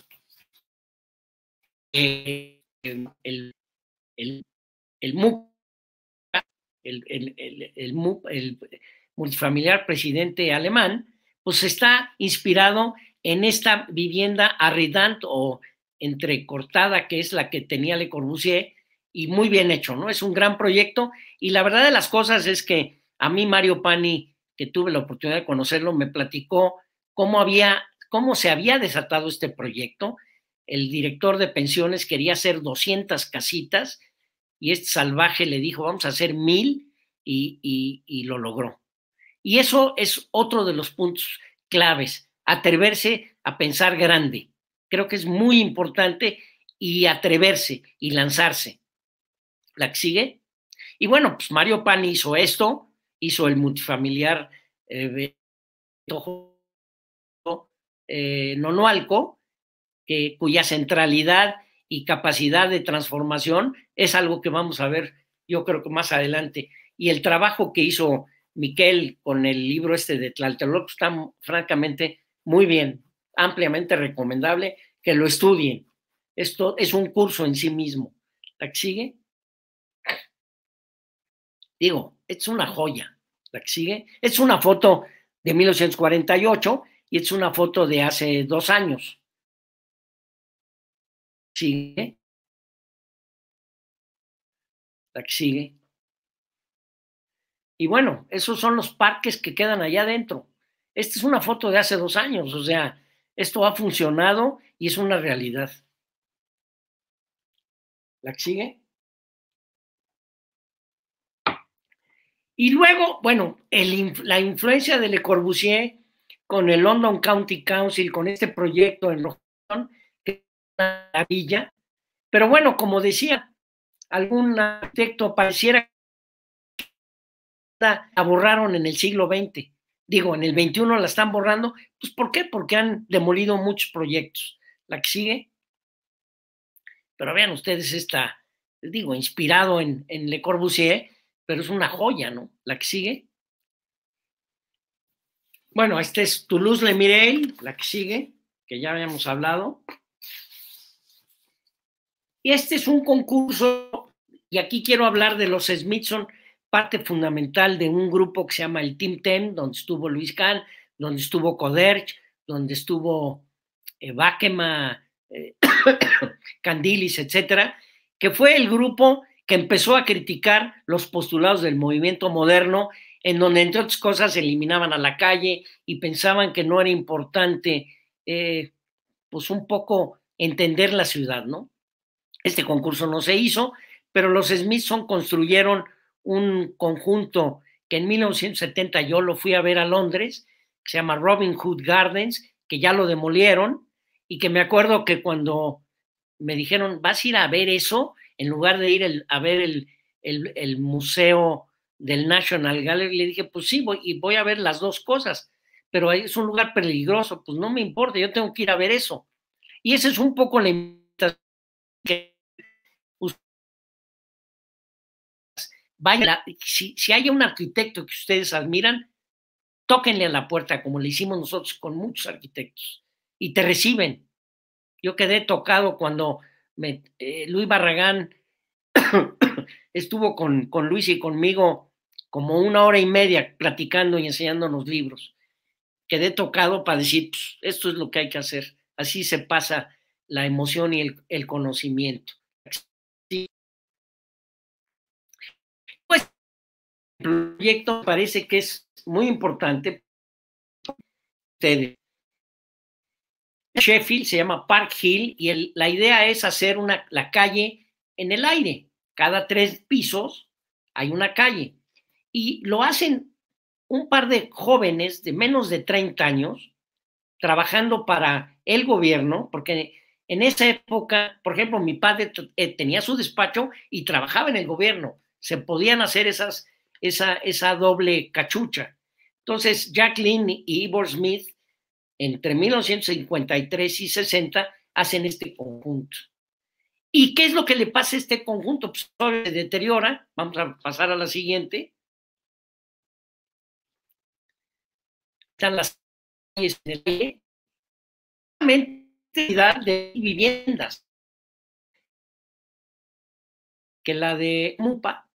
[SPEAKER 2] eh, el, el, el, el MUC, el, el, el, el, MUC, el multifamiliar presidente alemán, pues está inspirado en esta vivienda arredant o entrecortada, que es la que tenía Le Corbusier, y muy bien hecho, ¿no? Es un gran proyecto y la verdad de las cosas es que a mí Mario Pani, que tuve la oportunidad de conocerlo, me platicó cómo había, cómo se había desatado este proyecto. El director de pensiones quería hacer doscientas casitas y este salvaje le dijo, vamos a hacer mil y, y, y lo logró. Y eso es otro de los puntos claves, atreverse a pensar grande. Creo que es muy importante y atreverse y lanzarse. ¿La que sigue? Y bueno, pues Mario Pani hizo esto, hizo el multifamiliar eh, eh, Nonualco, que, cuya centralidad y capacidad de transformación es algo que vamos a ver, yo creo que más adelante. Y el trabajo que hizo Miquel con el libro este de Tlatelolco está francamente muy bien, ampliamente recomendable que lo estudien. Esto es un curso en sí mismo. ¿La que sigue? Digo, es una joya. La que sigue es una foto de mil novecientos cuarenta y ocho y es una foto de hace dos años. Sigue. La que sigue. Y bueno, esos son los parques que quedan allá adentro. Esta es una foto de hace dos años, o sea, esto ha funcionado y es una realidad. ¿La que sigue? Y luego, bueno, el, la influencia de Le Corbusier con el London County Council, con este proyecto en Rojón, que es una maravilla. Pero bueno, como decía, algún arquitecto pareciera que la borraron en el siglo veinte. Digo, en el veintiuno la están borrando. Pues, ¿por qué? Porque han demolido muchos proyectos. La que sigue. Pero vean ustedes esta, digo, inspirado en, en Le Corbusier, pero es una joya, ¿no? La que sigue. Bueno, este es Toulouse-le-Mireille, la que sigue, que ya habíamos hablado. Y este es un concurso, y aquí quiero hablar de los Smithson, parte fundamental de un grupo que se llama el Team Ten, donde estuvo Luis Kahn, donde estuvo Coderch, donde estuvo eh, Bakema, eh, Candilis, etcétera, que fue el grupo que empezó a criticar los postulados del movimiento moderno, en donde, entre otras cosas, eliminaban a la calle y pensaban que no era importante, eh, pues un poco entender la ciudad, ¿no? Este concurso no se hizo, pero los Smithson construyeron un conjunto que en mil novecientos setenta yo lo fui a ver a Londres, que se llama Robin Hood Gardens, que ya lo demolieron, y que me acuerdo que cuando me dijeron, ¿vas a ir a ver eso? En lugar de ir el, a ver el, el, el museo del National Gallery, le dije, pues sí, voy, y voy a ver las dos cosas, pero es un lugar peligroso, pues no me importa, yo tengo que ir a ver eso. Y esa es un poco la invitación que vaya, si, si hay un arquitecto que ustedes admiran, tóquenle a la puerta, como le hicimos nosotros con muchos arquitectos, y te reciben. Yo quedé tocado cuando me, eh, Luis Barragán estuvo con, con Luis y conmigo como una hora y media platicando y enseñándonos libros. Quedé tocado para decir, pues, esto es lo que hay que hacer. Así se pasa la emoción y el, el conocimiento. Sí. Pues el proyecto parece que es muy importante. Sheffield se llama Park Hill y el, la idea es hacer una, la calle en el aire. Cada tres pisos hay una calle. Y lo hacen un par de jóvenes de menos de treinta años trabajando para el gobierno, porque en esa época, por ejemplo, mi padre tenía su despacho y trabajaba en el gobierno. Se podían hacer esas, esa, esa doble cachucha. Entonces, Jacqueline y Ivor Smith, entre mil novecientos cincuenta y tres y sesenta, hacen este conjunto. ¿Y qué es lo que le pasa a este conjunto? Pues se deteriora. Vamos a pasar a la siguiente. Están las calles en el de viviendas que la de Mupa,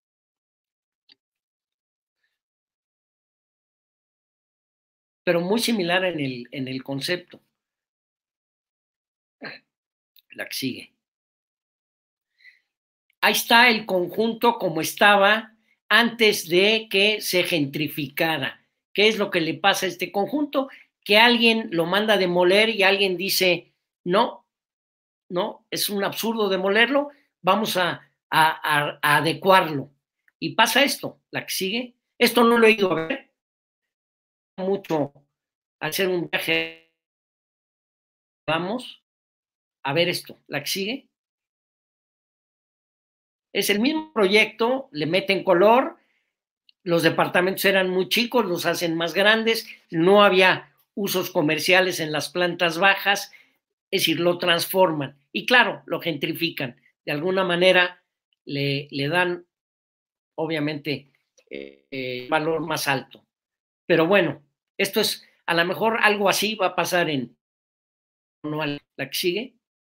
[SPEAKER 2] pero muy similar en el, en el concepto. La que sigue. ahí está el conjunto como estaba antes de que se gentrificara. ¿Qué es lo que le pasa a este conjunto? Que alguien lo manda a demoler y alguien dice, no, no, es un absurdo demolerlo, vamos a, a, a, a adecuarlo. Y pasa esto, la que sigue. Esto no lo he ido a ver mucho, hacer un viaje, vamos a ver esto, la que sigue. Es el mismo proyecto, le meten color, los departamentos eran muy chicos, los hacen más grandes, no había usos comerciales en las plantas bajas, es decir, lo transforman y claro, lo gentrifican. De alguna manera le, le dan, obviamente, eh, eh, valor más alto. Pero bueno, esto es, a lo mejor algo así va a pasar en la que sigue.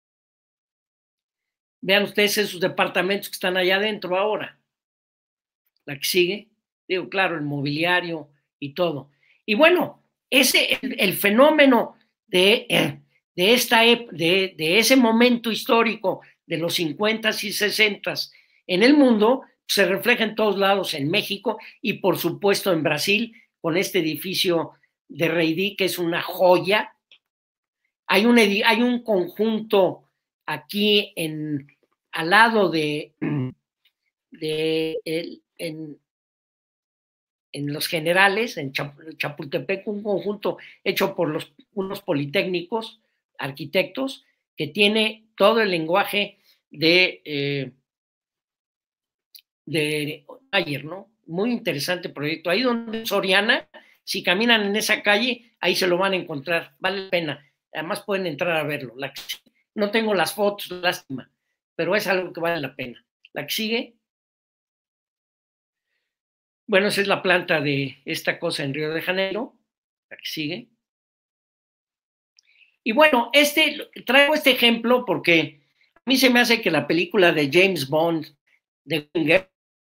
[SPEAKER 2] Vean ustedes esos departamentos que están allá adentro ahora. La que sigue. Digo, claro, el mobiliario y todo. Y bueno, ese, el, el fenómeno de, de, esta, de, de ese momento histórico de los cincuentas y sesentas en el mundo se refleja en todos lados, en México y por supuesto en Brasil, con este edificio de Reidí, que es una joya. Hay un, hay un conjunto aquí en, al lado de, de el, en, en Los Generales, en Chapultepec, un conjunto hecho por los, unos politécnicos, arquitectos, que tiene todo el lenguaje de, eh, de ayer, ¿no? Muy interesante proyecto. Ahí donde Soriana, si caminan en esa calle, ahí se lo van a encontrar, vale la pena. Además pueden entrar a verlo. La que, no tengo las fotos, lástima, pero es algo que vale la pena. La que sigue. Bueno, esa es la planta de esta cosa en Río de Janeiro. La que sigue. Y bueno, este, traigo este ejemplo porque a mí se me hace que la película de James Bond, de Winger,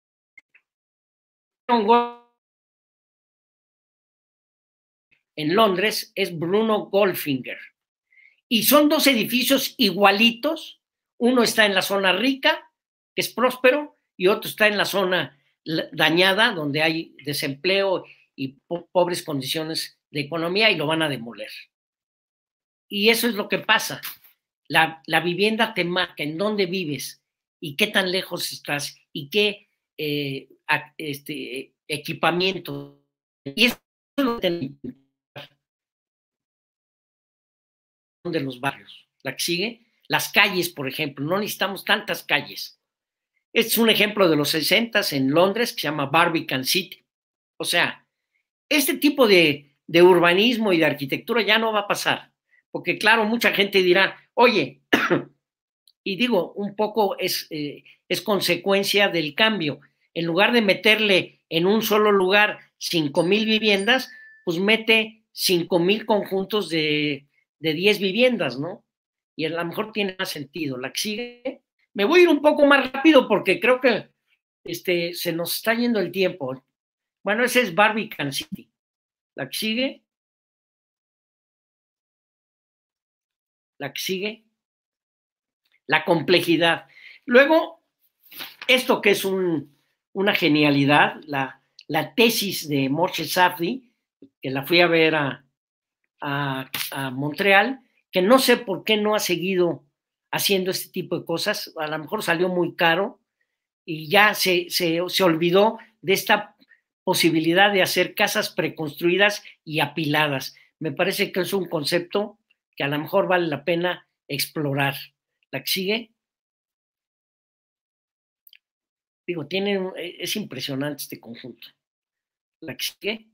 [SPEAKER 2] en Londres, es Bruno Goldfinger. Y son dos edificios igualitos. Uno está en la zona rica, que es próspero, y otro está en la zona dañada, donde hay desempleo y po pobres condiciones de economía, y lo van a demoler. Y eso es lo que pasa. La, la vivienda te marca en dónde vives y qué tan lejos estás y qué eh, a, este, equipamiento. Y eso es lo que de los barrios. La que sigue, las calles, por ejemplo. No necesitamos tantas calles. Este es un ejemplo de los sesentas en Londres que se llama Barbican City. O sea, este tipo de, de urbanismo y de arquitectura ya no va a pasar. Porque claro, mucha gente dirá, oye, y digo, un poco es, eh, es consecuencia del cambio. En lugar de meterle en un solo lugar cinco mil viviendas, pues mete cinco mil conjuntos de, de diez viviendas, ¿no? Y a lo mejor tiene más sentido. La que sigue, me voy a ir un poco más rápido porque creo que este, se nos está yendo el tiempo. Bueno, ese es Barbican City. La que sigue. La que sigue. La complejidad. Luego, esto que es un, una genialidad, la, la tesis de Moshe Safdie, que la fui a ver a, a, a Montreal, que no sé por qué no ha seguido haciendo este tipo de cosas, a lo mejor salió muy caro y ya se, se, se olvidó de esta posibilidad de hacer casas preconstruidas y apiladas. Me parece que es un concepto que a lo mejor vale la pena explorar. La que sigue. Digo, tiene, es impresionante este conjunto. La que sigue.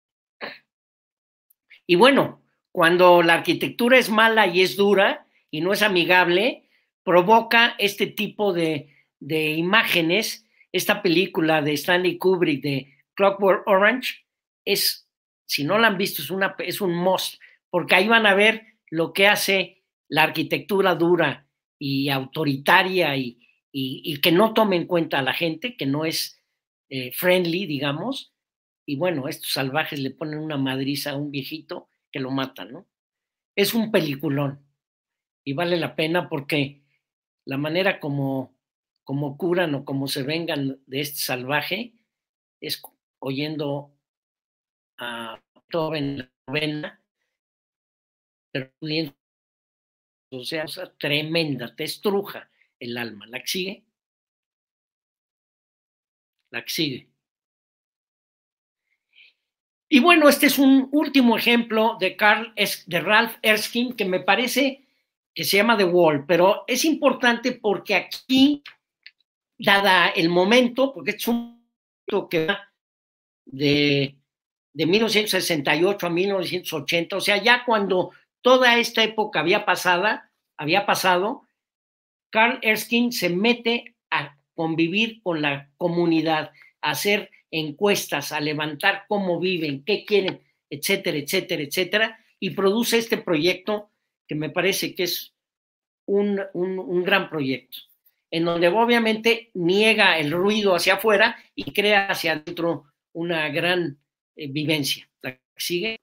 [SPEAKER 2] Y bueno, cuando la arquitectura es mala y es dura y no es amigable, provoca este tipo de, de imágenes. Esta película de Stanley Kubrick de Clockwork Orange es, si no la han visto, es, una, es un must, porque ahí van a ver lo que hace la arquitectura dura y autoritaria y, y, y que no tome en cuenta a la gente, que no es eh, friendly, digamos. Y bueno, estos salvajes le ponen una madriza a un viejito que lo matan, ¿no? Es un peliculón y vale la pena porque la manera como como curan o como se vengan de este salvaje, es oyendo a Beethoven la novena, pero o sea, o sea, tremenda, te estruja el alma. ¿La que sigue? La que sigue. Y bueno, este es un último ejemplo de, Carl, de Ralph Erskine que me parece que se llama The Wall, pero es importante porque aquí, dada el momento, porque es un momento que va de, de mil novecientos sesenta y ocho a mil novecientos ochenta, o sea, ya cuando toda esta época había, pasada, había pasado, Carl Erskine se mete a convivir con la comunidad, a hacer encuestas, a levantar cómo viven, qué quieren, etcétera, etcétera, etcétera, y produce este proyecto que me parece que es un, un, un gran proyecto, en donde obviamente niega el ruido hacia afuera y crea hacia adentro una gran eh, vivencia. ¿La que sigue?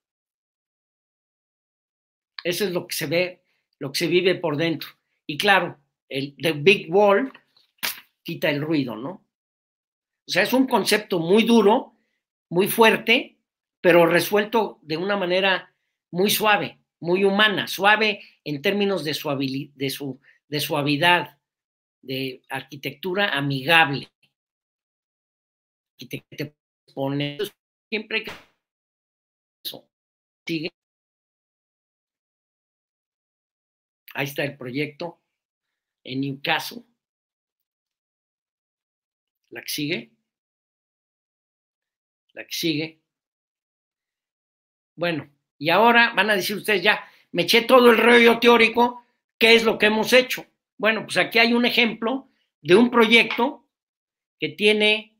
[SPEAKER 2] Eso es lo que se ve, lo que se vive por dentro. Y claro, el The Big Wall quita el ruido, ¿no? O sea, es un concepto muy duro, muy fuerte, pero resuelto de una manera muy suave, muy humana, suave en términos de, suavi de, su, de suavidad, de arquitectura amigable. Y te, te pone siempre que eso sigue. Ahí está el proyecto en Newcastle. La que sigue. La que sigue. Bueno, y ahora van a decir ustedes, ya, me eché todo el rollo teórico, ¿qué es lo que hemos hecho? Bueno, pues aquí hay un ejemplo de un proyecto que tiene,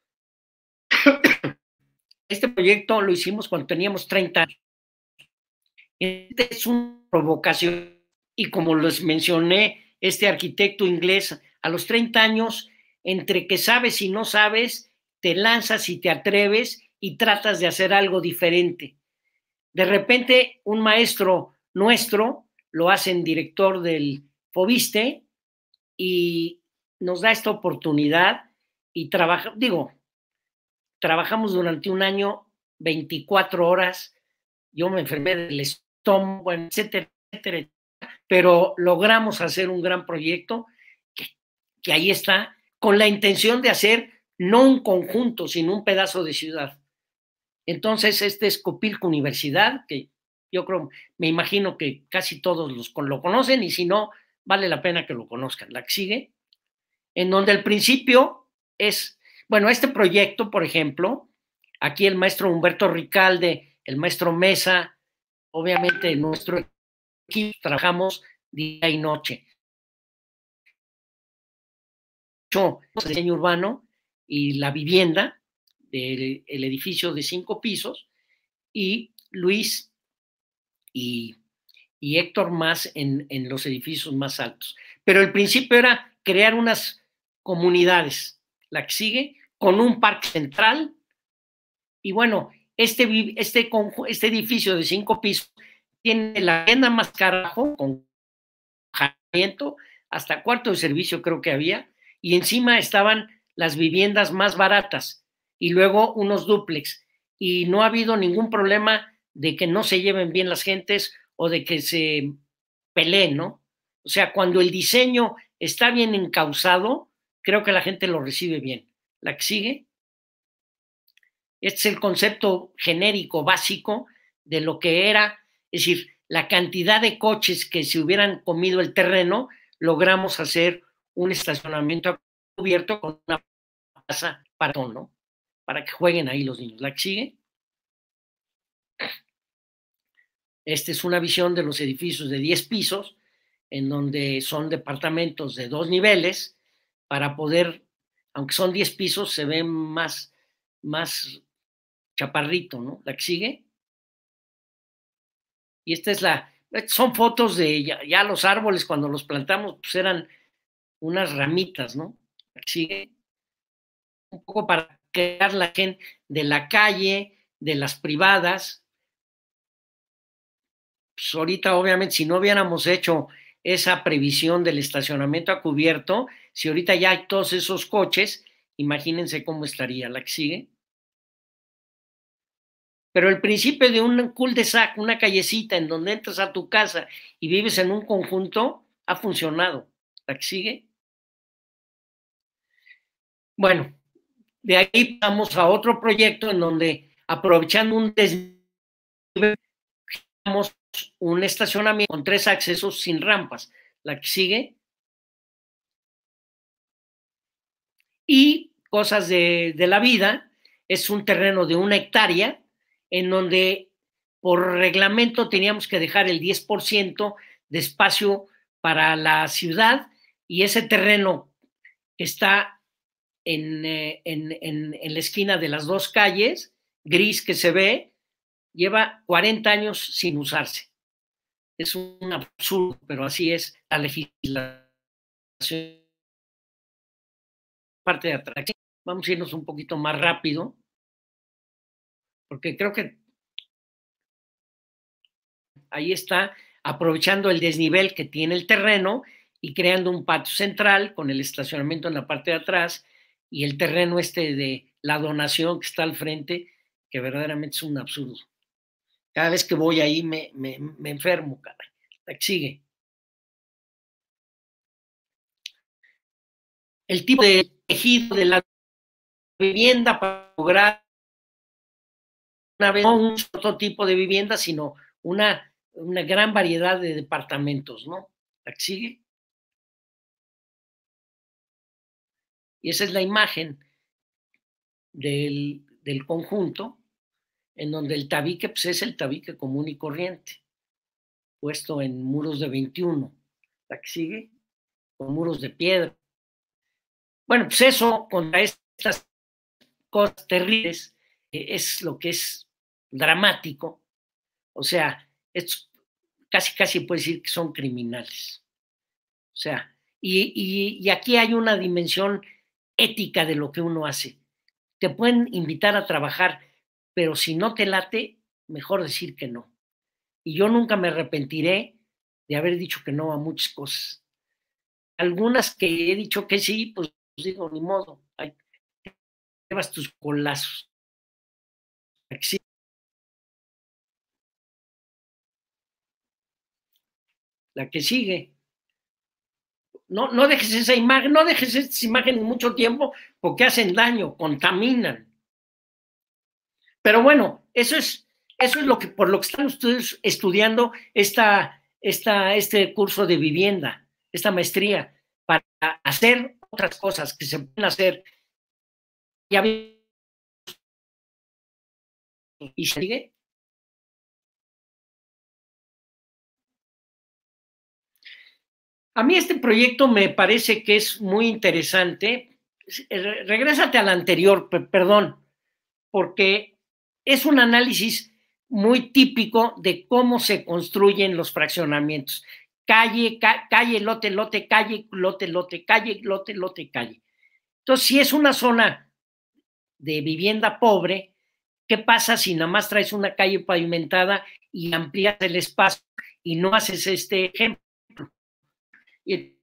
[SPEAKER 2] este proyecto lo hicimos cuando teníamos treinta años. Este es una provocación y como les mencioné, este arquitecto inglés a los treinta años, entre que sabes y no sabes, te lanzas y te atreves y tratas de hacer algo diferente. De repente, un maestro nuestro lo hacen director del Fobiste y nos da esta oportunidad y trabaja, digo, trabajamos durante un año veinticuatro horas, yo me enfermé del estómago, etcétera, etcétera, pero logramos hacer un gran proyecto que, que ahí está, con la intención de hacer no un conjunto, sino un pedazo de ciudad. Entonces, este es Copilco Universidad, que yo creo, me imagino que casi todos los, lo conocen y si no, vale la pena que lo conozcan. La que sigue, en donde el principio es, bueno, este proyecto, por ejemplo, aquí el maestro Humberto Ricalde, el maestro Mesa, obviamente nuestro equipo trabajamos día y noche. Yo, el diseño urbano y la vivienda del el edificio de cinco pisos y Luis y, y Héctor más en, en los edificios más altos. Pero el principio era crear unas comunidades, la que sigue, con un parque central. Y bueno, este, este, este edificio de cinco pisos tiene la tienda más carajo, con alojamiento, hasta cuarto de servicio creo que había, y encima estaban las viviendas más baratas, y luego unos dúplex. Y no ha habido ningún problema de que no se lleven bien las gentes o de que se peleen, ¿no? O sea, cuando el diseño está bien encauzado, creo que la gente lo recibe bien. La que sigue. Este es el concepto genérico, básico, de lo que era, es decir, la cantidad de coches que se hubieran comido el terreno, logramos hacer un estacionamiento cubierto con una plaza para todo, ¿no? Para que jueguen ahí los niños. ¿La que sigue? Esta es una visión de los edificios de diez pisos, en donde son departamentos de dos niveles, para poder, aunque son diez pisos, se ve más, más chaparrito, ¿no? La que sigue. Y esta es la, son fotos de ya, ya los árboles cuando los plantamos, pues eran unas ramitas, ¿no? La que sigue. Un poco para crear la gente de la calle, de las privadas. Pues ahorita, obviamente, si no hubiéramos hecho esa previsión del estacionamiento a cubierto, Si ahorita ya hay todos esos coches, imagínense cómo estaría la que sigue. Pero el principio de un cul-de-sac, una callecita en donde entras a tu casa y vives en un conjunto, ha funcionado. ¿La que sigue? Bueno, de ahí vamos a otro proyecto en donde, aprovechando un desnivel, un estacionamiento con tres accesos sin rampas. La que sigue. Y cosas de, de la vida, es un terreno de una hectárea en donde por reglamento teníamos que dejar el diez por ciento de espacio para la ciudad, y ese terreno que está en, en, en, en la esquina de las dos calles, gris que se ve, lleva cuarenta años sin usarse. Es un absurdo, pero así es la legislación. Parte de atrás. Vamos a irnos un poquito más rápido, porque creo que ahí está, aprovechando el desnivel que tiene el terreno y creando un patio central con el estacionamiento en la parte de atrás y el terreno este de la donación que está al frente, que verdaderamente es un absurdo. Cada vez que voy ahí me, me, me enfermo, caray. La que sigue. El tipo de tejido de la vivienda para lograr una vez, no un solo tipo de vivienda, sino una, una gran variedad de departamentos, ¿no? La que sigue. Y esa es la imagen del, del conjunto, en donde el tabique pues, es el tabique común y corriente, puesto en muros de veintiuno. La que sigue, con muros de piedra. Bueno, pues eso, contra estas cosas terribles, eh, es lo que es dramático. O sea, es, casi, casi puede decir que son criminales. O sea, y, y, y aquí hay una dimensión ética de lo que uno hace. Te pueden invitar a trabajar, pero si no te late, mejor decir que no. Y yo nunca me arrepentiré de haber dicho que no a muchas cosas. Algunas que he dicho que sí, pues digo, ni modo, ahí llevas tus colazos. Sí. La que sigue. No, no dejes esa imagen, no dejes esas imágenes mucho tiempo porque hacen daño, contaminan. Pero bueno, eso es, eso es lo que, por lo que están ustedes estudiando esta, esta, este curso de vivienda, esta maestría, para hacer otras cosas que se pueden hacer. Ya y sigue. A mí este proyecto me parece que es muy interesante. Regrésate al anterior, perdón, porque es un análisis muy típico de cómo se construyen los fraccionamientos. Calle, ca calle, lote, lote, calle, lote, lote, calle, lote, lote, calle. Entonces, si es una zona de vivienda pobre, ¿qué pasa si nada más traes una calle pavimentada y amplías el espacio y no haces este ejemplo? Y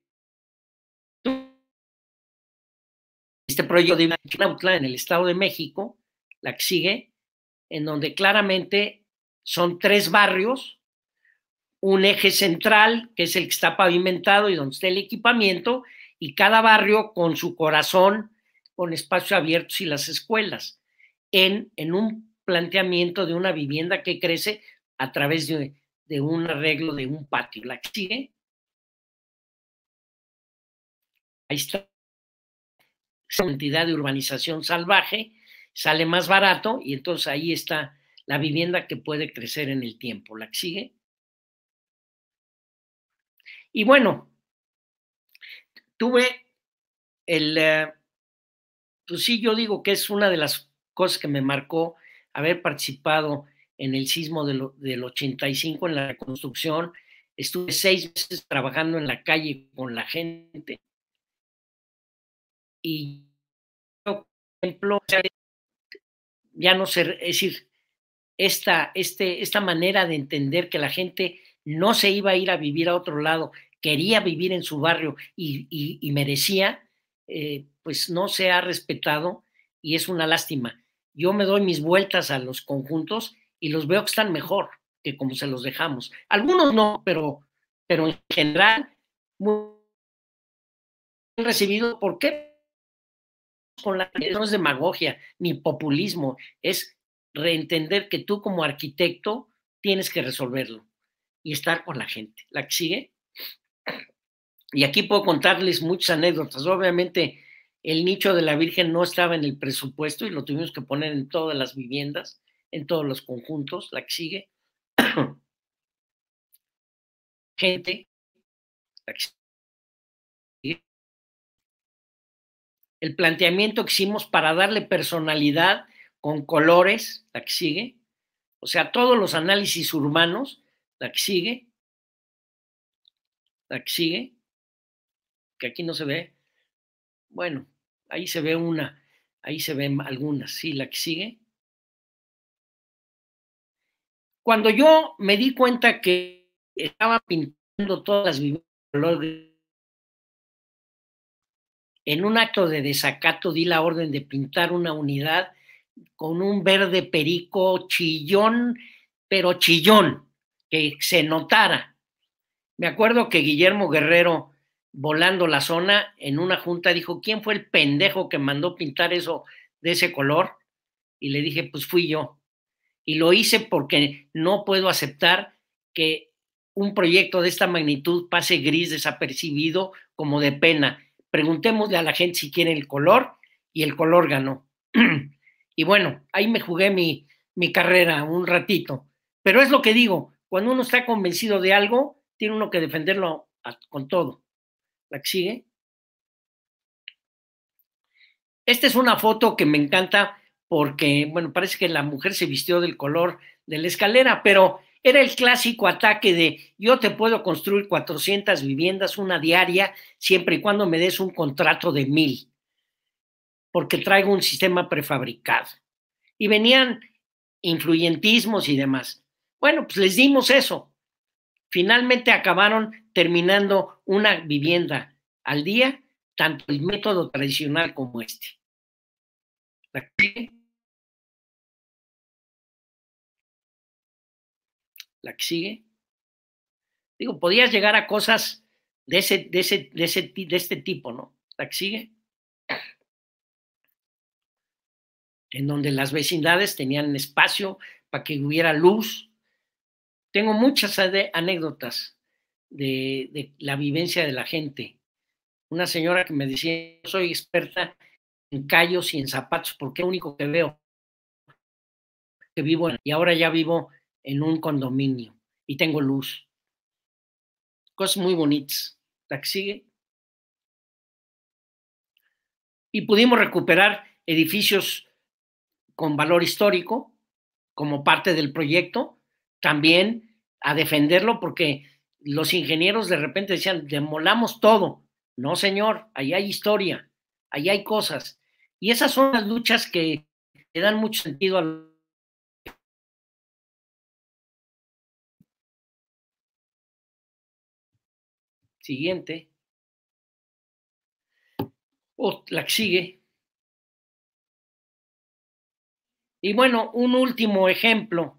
[SPEAKER 2] este proyecto de Cuautla en el Estado de México, la que sigue, en donde claramente son tres barrios, un eje central, que es el que está pavimentado y donde está el equipamiento, y cada barrio con su corazón, con espacios abiertos y las escuelas, en, en un planteamiento de una vivienda que crece a través de, de un arreglo de un patio. La que sigue. Ahí está. Esa cantidad de urbanización salvaje sale más barato y entonces ahí está la vivienda que puede crecer en el tiempo. La que sigue. Y bueno, tuve el, uh, pues sí, yo digo que es una de las cosas que me marcó haber participado en el sismo de lo, del ochenta y cinco en la reconstrucción. Estuve seis meses trabajando en la calle con la gente. Y, por ejemplo, ya no sé, es decir, esta, este, esta manera de entender que la gente no se iba a ir a vivir a otro lado, quería vivir en su barrio y, y, y merecía, eh, pues no se ha respetado y es una lástima. Yo me doy mis vueltas a los conjuntos y los veo que están mejor que como se los dejamos. Algunos no, pero, pero en general muy bien recibido. ¿Por qué? Con la, no es demagogia ni populismo, es reentender que tú como arquitecto tienes que resolverlo y estar con la gente. ¿La que sigue? Y aquí puedo contarles muchas anécdotas. Obviamente el nicho de la Virgen no estaba en el presupuesto y lo tuvimos que poner en todas las viviendas, en todos los conjuntos. La que sigue. Gente. La que sigue. El planteamiento que hicimos para darle personalidad con colores. La que sigue. O sea, todos los análisis urbanos. La que sigue. La que sigue. Que aquí no se ve. Bueno, ahí se ve una. Ahí se ven algunas. Sí, la que sigue. Cuando yo me di cuenta que estaba pintando todas las viviendas, en un acto de desacato di la orden de pintar una unidad con un verde perico chillón, pero chillón, que se notara. Me acuerdo que Guillermo Guerrero, volando la zona, en una junta dijo, ¿quién fue el pendejo que mandó pintar eso de ese color? Y le dije, pues fui yo. Y lo hice porque no puedo aceptar que un proyecto de esta magnitud pase gris desapercibido como de pena. Preguntémosle a la gente si quiere el color y el color ganó. Y bueno, ahí me jugué mi, mi carrera un ratito. Pero es lo que digo, cuando uno está convencido de algo, tiene uno que defenderlo a, con todo. ¿La que sigue? Esta es una foto que me encanta porque, bueno, parece que la mujer se vistió del color de la escalera, pero era el clásico ataque de yo te puedo construir cuatrocientas viviendas, una diaria, siempre y cuando me des un contrato de mil, porque traigo un sistema prefabricado. Y venían influyentismos y demás. Bueno, pues les dimos eso. Finalmente acabaron terminando una vivienda al día, tanto el método tradicional como este. ¿La que la que sigue? Digo, podías llegar a cosas de ese, de ese, de ese, de este tipo, ¿no? La que sigue. En donde las vecindades tenían espacio para que hubiera luz. Tengo muchas anécdotas de, de la vivencia de la gente. Una señora que me decía, yo soy experta en callos y en zapatos, porque es lo único que veo, que vivo en, y ahora ya vivo en un condominio y tengo luz. Cosas muy bonitas. La que sigue. Y pudimos recuperar edificios con valor histórico como parte del proyecto, también a defenderlo porque los ingenieros de repente decían, demolamos todo. No, señor, ahí hay historia, ahí hay cosas. Y esas son las luchas que le dan mucho sentido a siguiente. O la que sigue. Y bueno, un último ejemplo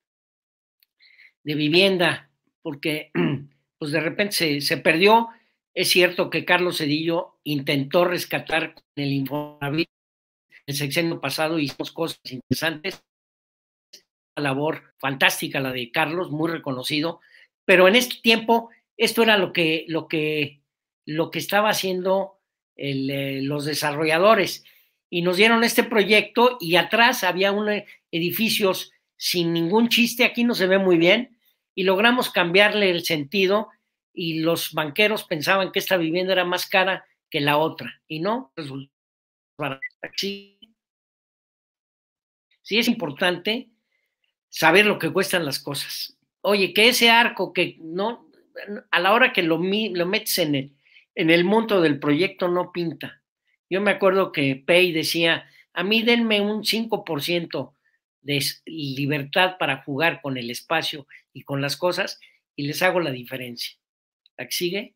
[SPEAKER 2] de vivienda, porque pues de repente se, se perdió. Es cierto que Carlos Cedillo intentó rescatar con el Infonavit el sexenio pasado, hicimos cosas interesantes, una labor fantástica la de Carlos, muy reconocido, pero en este tiempo esto era lo que, lo que, lo que estaba haciendo el, eh, los desarrolladores y nos dieron este proyecto y atrás había unos edificios sin ningún chiste, aquí no se ve muy bien, y logramos cambiarle el sentido y los banqueros pensaban que esta vivienda era más cara que la otra, y no, resultó sí, sí es importante saber lo que cuestan las cosas. Oye, que ese arco que no, a la hora que lo, lo metes en el, en el monto del proyecto no pinta. Yo me acuerdo que Pei decía, a mí denme un cinco por ciento de libertad para jugar con el espacio y con las cosas y les hago la diferencia. ¿La que sigue?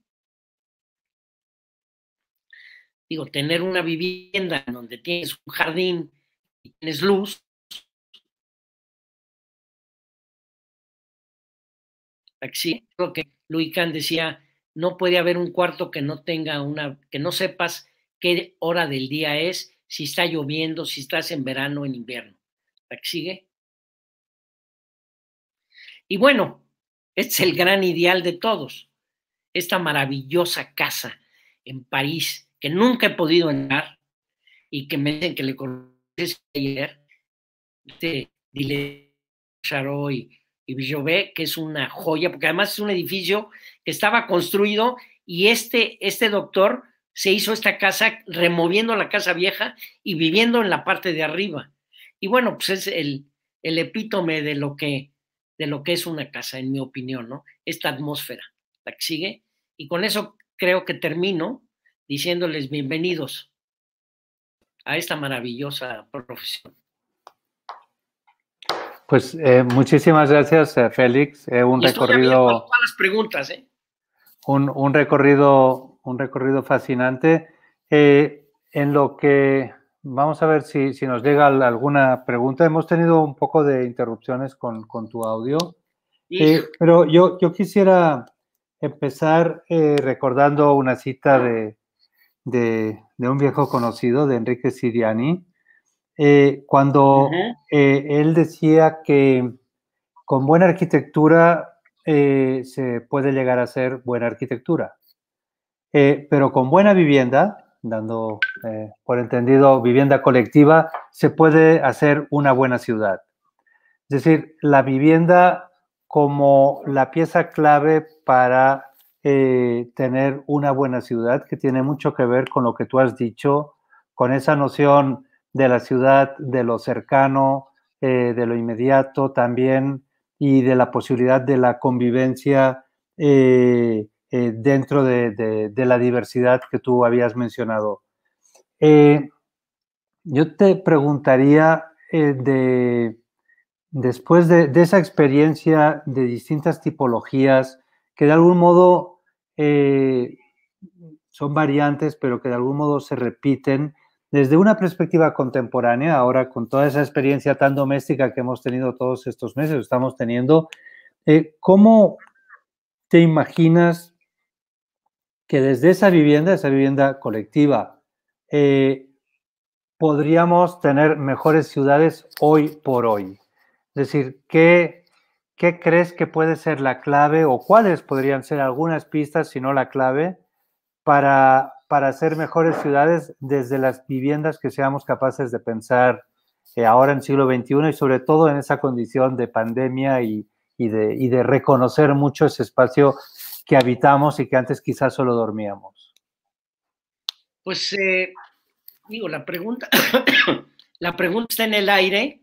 [SPEAKER 2] Digo, tener una vivienda en donde tienes un jardín y tienes luz. ¿La que sigue? Creo que Louis Kahn decía, no puede haber un cuarto que no tenga una, que no sepas qué hora del día es, si está lloviendo, si estás en verano o en invierno. ¿La que sigue? Y bueno, este es el gran ideal de todos. Esta maravillosa casa en París, que nunca he podido entrar y que me dicen que le conoces ayer, de Dile Charot y, y Bijouvet, que es una joya, porque además es un edificio que estaba construido y este, este doctor se hizo esta casa removiendo la casa vieja y viviendo en la parte de arriba. Y bueno, pues es el, el epítome de lo que de lo que es una casa, en mi opinión, ¿no? Esta atmósfera, la que sigue. Y con eso creo que termino diciéndoles bienvenidos a esta maravillosa profesión.
[SPEAKER 1] Pues eh, muchísimas gracias, eh, Félix. Eh, un
[SPEAKER 2] y estoy
[SPEAKER 1] recorrido,
[SPEAKER 2] abierto a todas las preguntas, ¿eh?
[SPEAKER 1] un, un recorrido, un recorrido fascinante. Eh, en lo que vamos a ver si, si nos llega alguna pregunta. Hemos tenido un poco de interrupciones con, con tu audio, eh, pero yo, yo quisiera empezar eh, recordando una cita de, de, de un viejo conocido, de Enrique Siriani, eh, cuando uh-huh. eh, él decía que con buena arquitectura eh, se puede llegar a ser buena arquitectura, eh, pero con buena vivienda, dando eh, por entendido vivienda colectiva, se puede hacer una buena ciudad. Es decir, la vivienda como la pieza clave para eh, tener una buena ciudad, que tiene mucho que ver con lo que tú has dicho, con esa noción de la ciudad, de lo cercano, eh, de lo inmediato también, y de la posibilidad de la convivencia eh, eh, dentro de, de, de, la diversidad que tú habías mencionado. Eh, yo te preguntaría eh, de, después de, de, esa experiencia de distintas tipologías que de algún modo eh, son variantes, pero que de algún modo se repiten, desde una perspectiva contemporánea, ahora con toda esa experiencia tan doméstica que hemos tenido todos estos meses, estamos teniendo, eh, ¿cómo te imaginas que desde esa vivienda, esa vivienda colectiva, eh, podríamos tener mejores ciudades hoy por hoy? Es decir, ¿qué, ¿qué crees que puede ser la clave o cuáles podrían ser algunas pistas, si no la clave, para, para hacer mejores ciudades desde las viviendas que seamos capaces de pensar eh, ahora en siglo veintiuno y sobre todo en esa condición de pandemia y, y, de, y de reconocer mucho ese espacio que habitamos y que antes quizás solo dormíamos?
[SPEAKER 2] Pues, eh, digo, la pregunta, la pregunta está en el aire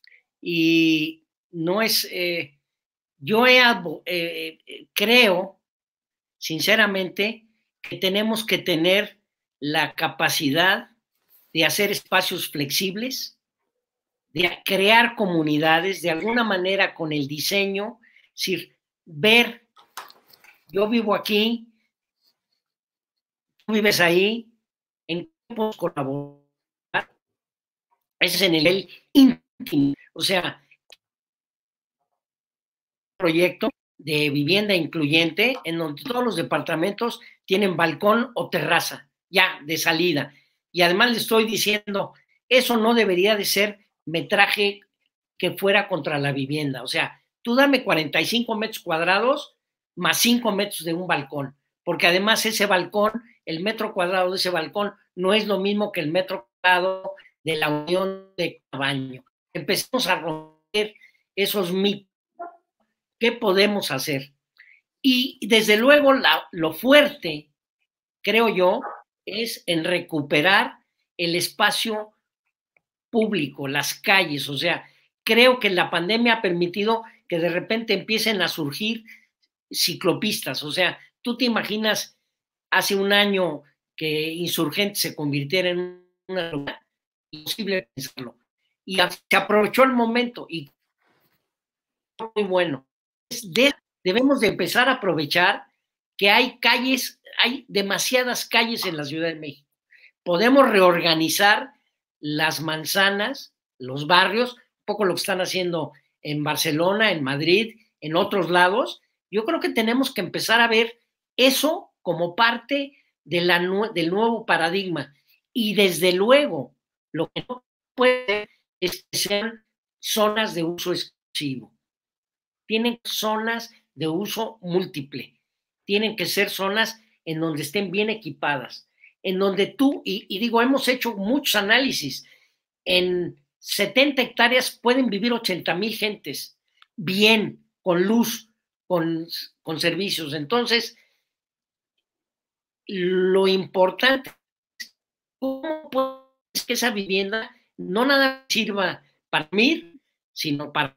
[SPEAKER 2] y no es, eh, yo he, eh, creo, sinceramente, que tenemos que tener la capacidad de hacer espacios flexibles, de crear comunidades, de alguna manera con el diseño, es decir, ver, yo vivo aquí, tú vives ahí, en qué podemos colaborar, ese es en el nivel íntimo, o sea, proyecto de vivienda incluyente en donde todos los departamentos tienen balcón o terraza, ya de salida. Y además le estoy diciendo, eso no debería de ser metraje que fuera contra la vivienda. O sea, tú dame cuarenta y cinco metros cuadrados más cinco metros de un balcón, porque además ese balcón, el metro cuadrado de ese balcón no es lo mismo que el metro cuadrado de la unión de baño. Empecemos a romper esos mitos. ¿Qué podemos hacer? Y desde luego la, lo fuerte, creo yo, es en recuperar el espacio público, las calles. O sea, creo que la pandemia ha permitido que de repente empiecen a surgir ciclopistas. O sea, tú te imaginas hace un año que Insurgente se convirtiera en una ciudad, imposible pensarlo. Y se aprovechó el momento y muy bueno. De, debemos de empezar a aprovechar que hay calles, hay demasiadas calles en la Ciudad de México. Podemos reorganizar las manzanas, los barrios, un poco lo que están haciendo en Barcelona, en Madrid, en otros lados. Yo creo que tenemos que empezar a ver eso como parte de la, del nuevo paradigma. Y desde luego, lo que no puede ser es que sean zonas de uso exclusivo. Tienen zonas de uso múltiple. Tienen que ser zonas en donde estén bien equipadas, en donde tú, y, y digo, hemos hecho muchos análisis, en setenta hectáreas pueden vivir ochenta mil gentes, bien, con luz, con, con servicios. Entonces, lo importante es cómo puedes que esa vivienda no nada sirva para dormir, sino para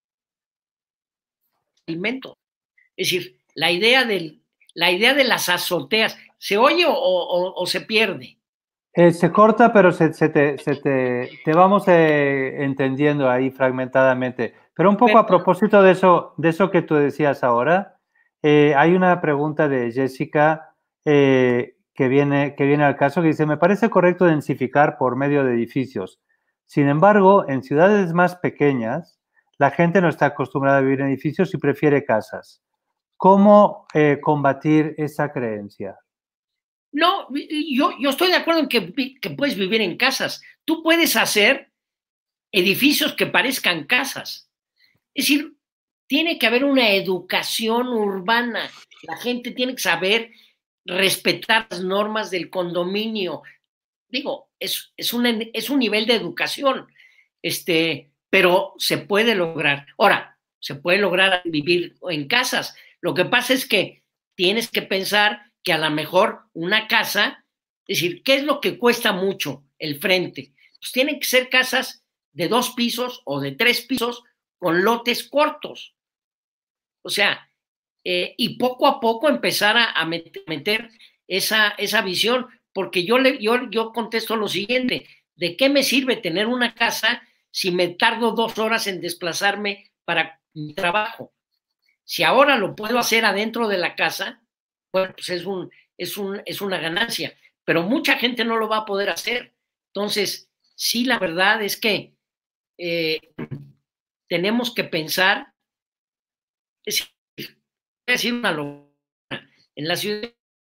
[SPEAKER 2] alimento. Es decir, la idea, del, la idea de las azoteas, ¿se oye o, o, o se pierde?
[SPEAKER 1] Eh, se corta, pero se, se, te, se te, te vamos eh, entendiendo ahí fragmentadamente. Pero un poco pero, a propósito de eso, de eso que tú decías ahora, eh, hay una pregunta de Jessica eh, que, viene, que viene al caso que dice, me parece correcto densificar por medio de edificios. Sin embargo, en ciudades más pequeñas, la gente no está acostumbrada a vivir en edificios y prefiere casas. ¿Cómo eh, combatir esa creencia?
[SPEAKER 2] No, yo, yo estoy de acuerdo en que, que puedes vivir en casas. Tú puedes hacer edificios que parezcan casas. Es decir, tiene que haber una educación urbana. La gente tiene que saber respetar las normas del condominio. Digo, es, es, un, es un nivel de educación, este, pero se puede lograr. Ahora, se puede lograr vivir en casas. Lo que pasa es que tienes que pensar que a lo mejor una casa, es decir, ¿qué es lo que cuesta mucho el frente? Pues tienen que ser casas de dos pisos o de tres pisos con lotes cortos. O sea, eh, y poco a poco empezar a, a meter esa, esa visión, porque yo, le, yo, yo contesto lo siguiente, ¿de qué me sirve tener una casa si me tardo dos horas en desplazarme para mi trabajo? Si ahora lo puedo hacer adentro de la casa, bueno, pues es, un, es, un, es una ganancia, pero mucha gente no lo va a poder hacer. Entonces, sí, la verdad es que eh, tenemos que pensar, es decir, una locura, en la ciudad,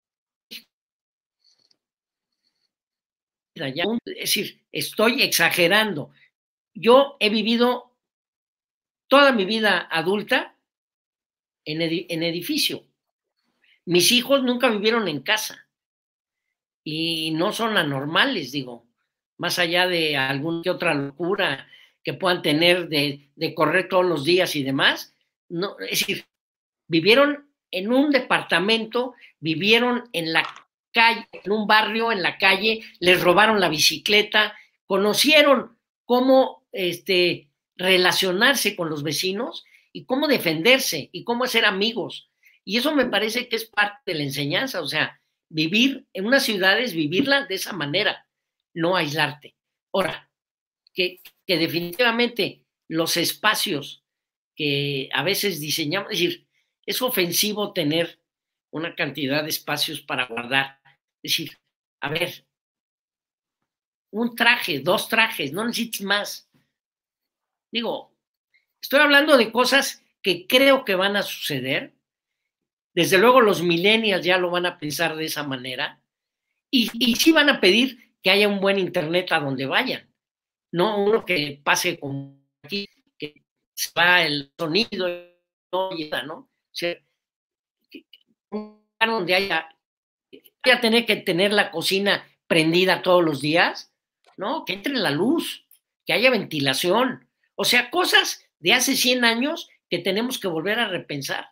[SPEAKER 2] ya, es decir, estoy exagerando. Yo he vivido toda mi vida adulta en, ed en edificio. Mis hijos nunca vivieron en casa y no son anormales, digo, más allá de alguna que otra locura que puedan tener de, de correr todos los días y demás. No, es decir, vivieron en un departamento, vivieron en la calle, en un barrio, en la calle, les robaron la bicicleta, conocieron cómo este, relacionarse con los vecinos y cómo defenderse y cómo hacer amigos. Y eso me parece que es parte de la enseñanza, o sea, vivir en unas ciudades, vivirla de esa manera, no aislarte. Ahora, que, que definitivamente los espacios que a veces diseñamos, es decir, es ofensivo tener una cantidad de espacios para guardar. Es decir, a ver, un traje, dos trajes, no necesites más. Digo, estoy hablando de cosas que creo que van a suceder. Desde luego los millennials ya lo van a pensar de esa manera. Y, y sí van a pedir que haya un buen internet a donde vayan. No uno que pase como aquí, que se va el sonido, ¿no? O sea, un lugar donde haya, haya tener que tener la cocina prendida todos los días, ¿no? Que entre la luz, que haya ventilación. O sea, cosas de hace cien años que tenemos que volver a repensar.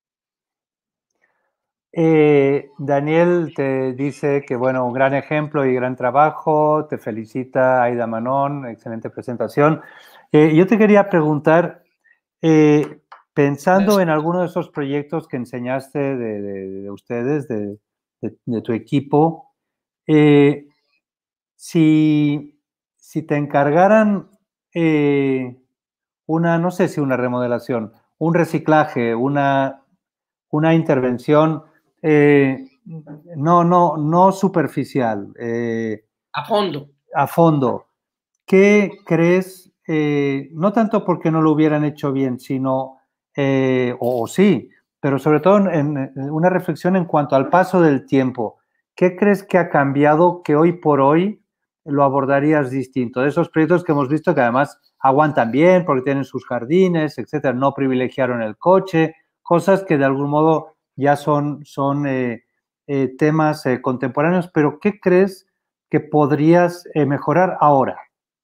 [SPEAKER 1] Eh, Daniel te dice que, bueno, un gran ejemplo y gran trabajo, te felicita Aida Manón, excelente presentación. Eh, yo te quería preguntar, eh, pensando en alguno de esos proyectos que enseñaste de, de, de ustedes, de, de, de, tu equipo, eh, si, si te encargaran eh, una, no sé si una remodelación, un reciclaje, una, una intervención eh, no, no, no superficial, eh,
[SPEAKER 2] a fondo.
[SPEAKER 1] A fondo. ¿Qué crees? Eh, no tanto porque no lo hubieran hecho bien, sino, eh, o, o sí, pero sobre todo en, en una reflexión en cuanto al paso del tiempo. ¿Qué crees que ha cambiado que hoy por hoy lo abordarías distinto? De esos proyectos que hemos visto que además aguantan bien porque tienen sus jardines, etcétera, no privilegiaron el coche, cosas que de algún modo ya son, son eh, eh, temas eh, contemporáneos, pero ¿qué crees que podrías eh, mejorar ahora?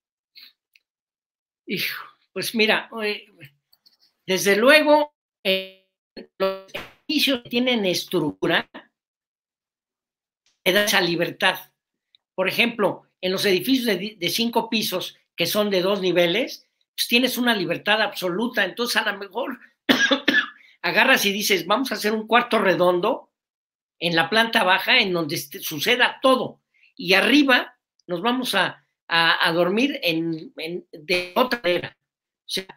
[SPEAKER 2] Hijo, pues mira, eh, desde luego, eh, los edificios tienen estructura, te da esa libertad. Por ejemplo, en los edificios de, de cinco pisos, que son de dos niveles, pues tienes una libertad absoluta. Entonces, a lo mejor agarras y dices, vamos a hacer un cuarto redondo en la planta baja en donde suceda todo. Y arriba nos vamos a, a, a dormir en, en, de otra manera. O sea,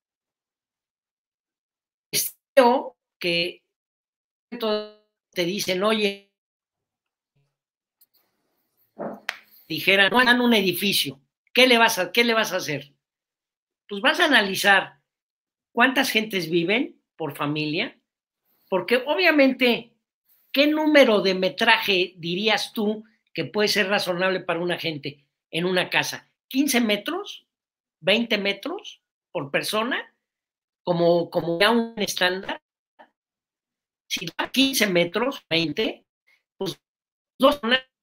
[SPEAKER 2] creo que te dicen, oye, dijeran, no hagan un edificio, ¿qué le vas a, qué le vas a hacer? Pues vas a analizar cuántas gentes viven por familia, porque obviamente, ¿qué número de metraje dirías tú que puede ser razonable para una gente en una casa? ¿quince metros? ¿veinte metros por persona? Como, como ya un estándar. Si da quince metros, veinte, pues dos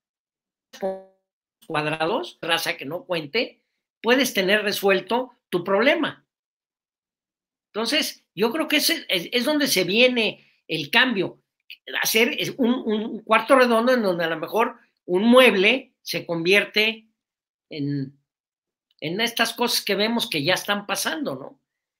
[SPEAKER 2] cuadrados, raza que no cuente, puedes tener resuelto tu problema. Entonces, yo creo que es, es, es donde se viene el cambio. Hacer un, un, cuarto redondo en donde a lo mejor un mueble se convierte en, en estas cosas que vemos que ya están pasando, ¿no?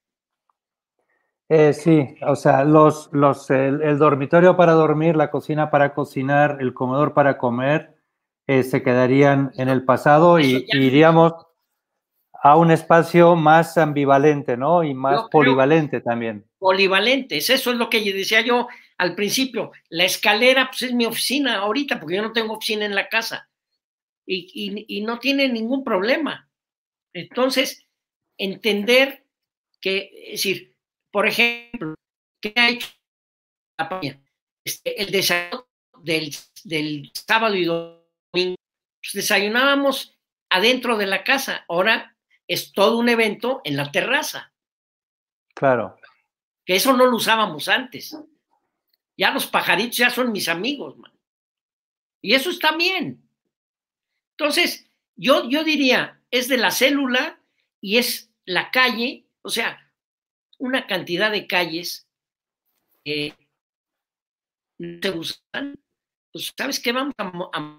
[SPEAKER 1] Eh, sí, o sea, los, los, el, el, dormitorio para dormir, la cocina para cocinar, el comedor para comer, eh, se quedarían en el pasado y, y iríamos a un espacio más ambivalente, ¿no? Y más polivalente también.
[SPEAKER 2] Polivalentes, eso es lo que decía yo al principio. La escalera, pues es mi oficina ahorita, porque yo no tengo oficina en la casa y, y, y no tiene ningún problema. Entonces, entender que, es decir, por ejemplo, ¿qué ha hecho la pandemia? Este, el desayuno del, del sábado y domingo, pues desayunábamos adentro de la casa, ahora es todo un evento en la terraza.
[SPEAKER 1] Claro.
[SPEAKER 2] Que eso no lo usábamos antes. Ya los pajaritos ya son mis amigos, man. Y eso está bien. Entonces, yo, yo diría, es de la célula y es la calle, o sea, una cantidad de calles que no se usan. Pues, ¿sabes qué? Vamos a, a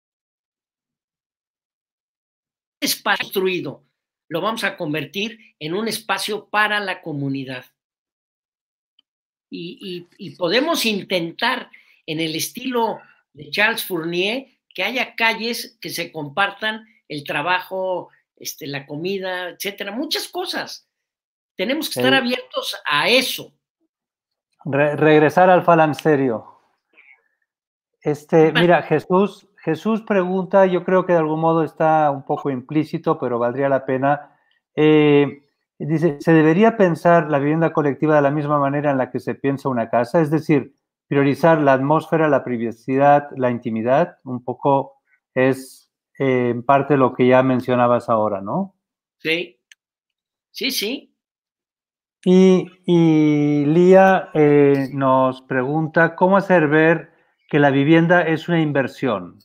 [SPEAKER 2] espacio construido, lo vamos a convertir en un espacio para la comunidad. Y, y, y podemos intentar, en el estilo de Charles Fournier, que haya calles que se compartan el trabajo, este, la comida, etcétera, muchas cosas. Tenemos que estar el, abiertos a eso.
[SPEAKER 1] Re, regresar al falansterio. Este, mira, Jesús, Jesús pregunta, yo creo que de algún modo está un poco implícito, pero valdría la pena. Eh, dice, ¿se debería pensar la vivienda colectiva de la misma manera en la que se piensa una casa? Es decir, priorizar la atmósfera, la privacidad, la intimidad, un poco es eh, en parte lo que ya mencionabas ahora, ¿no?
[SPEAKER 2] Sí, sí, sí.
[SPEAKER 1] Y, y Lía eh, nos pregunta, ¿cómo hacer ver que la vivienda es una inversión?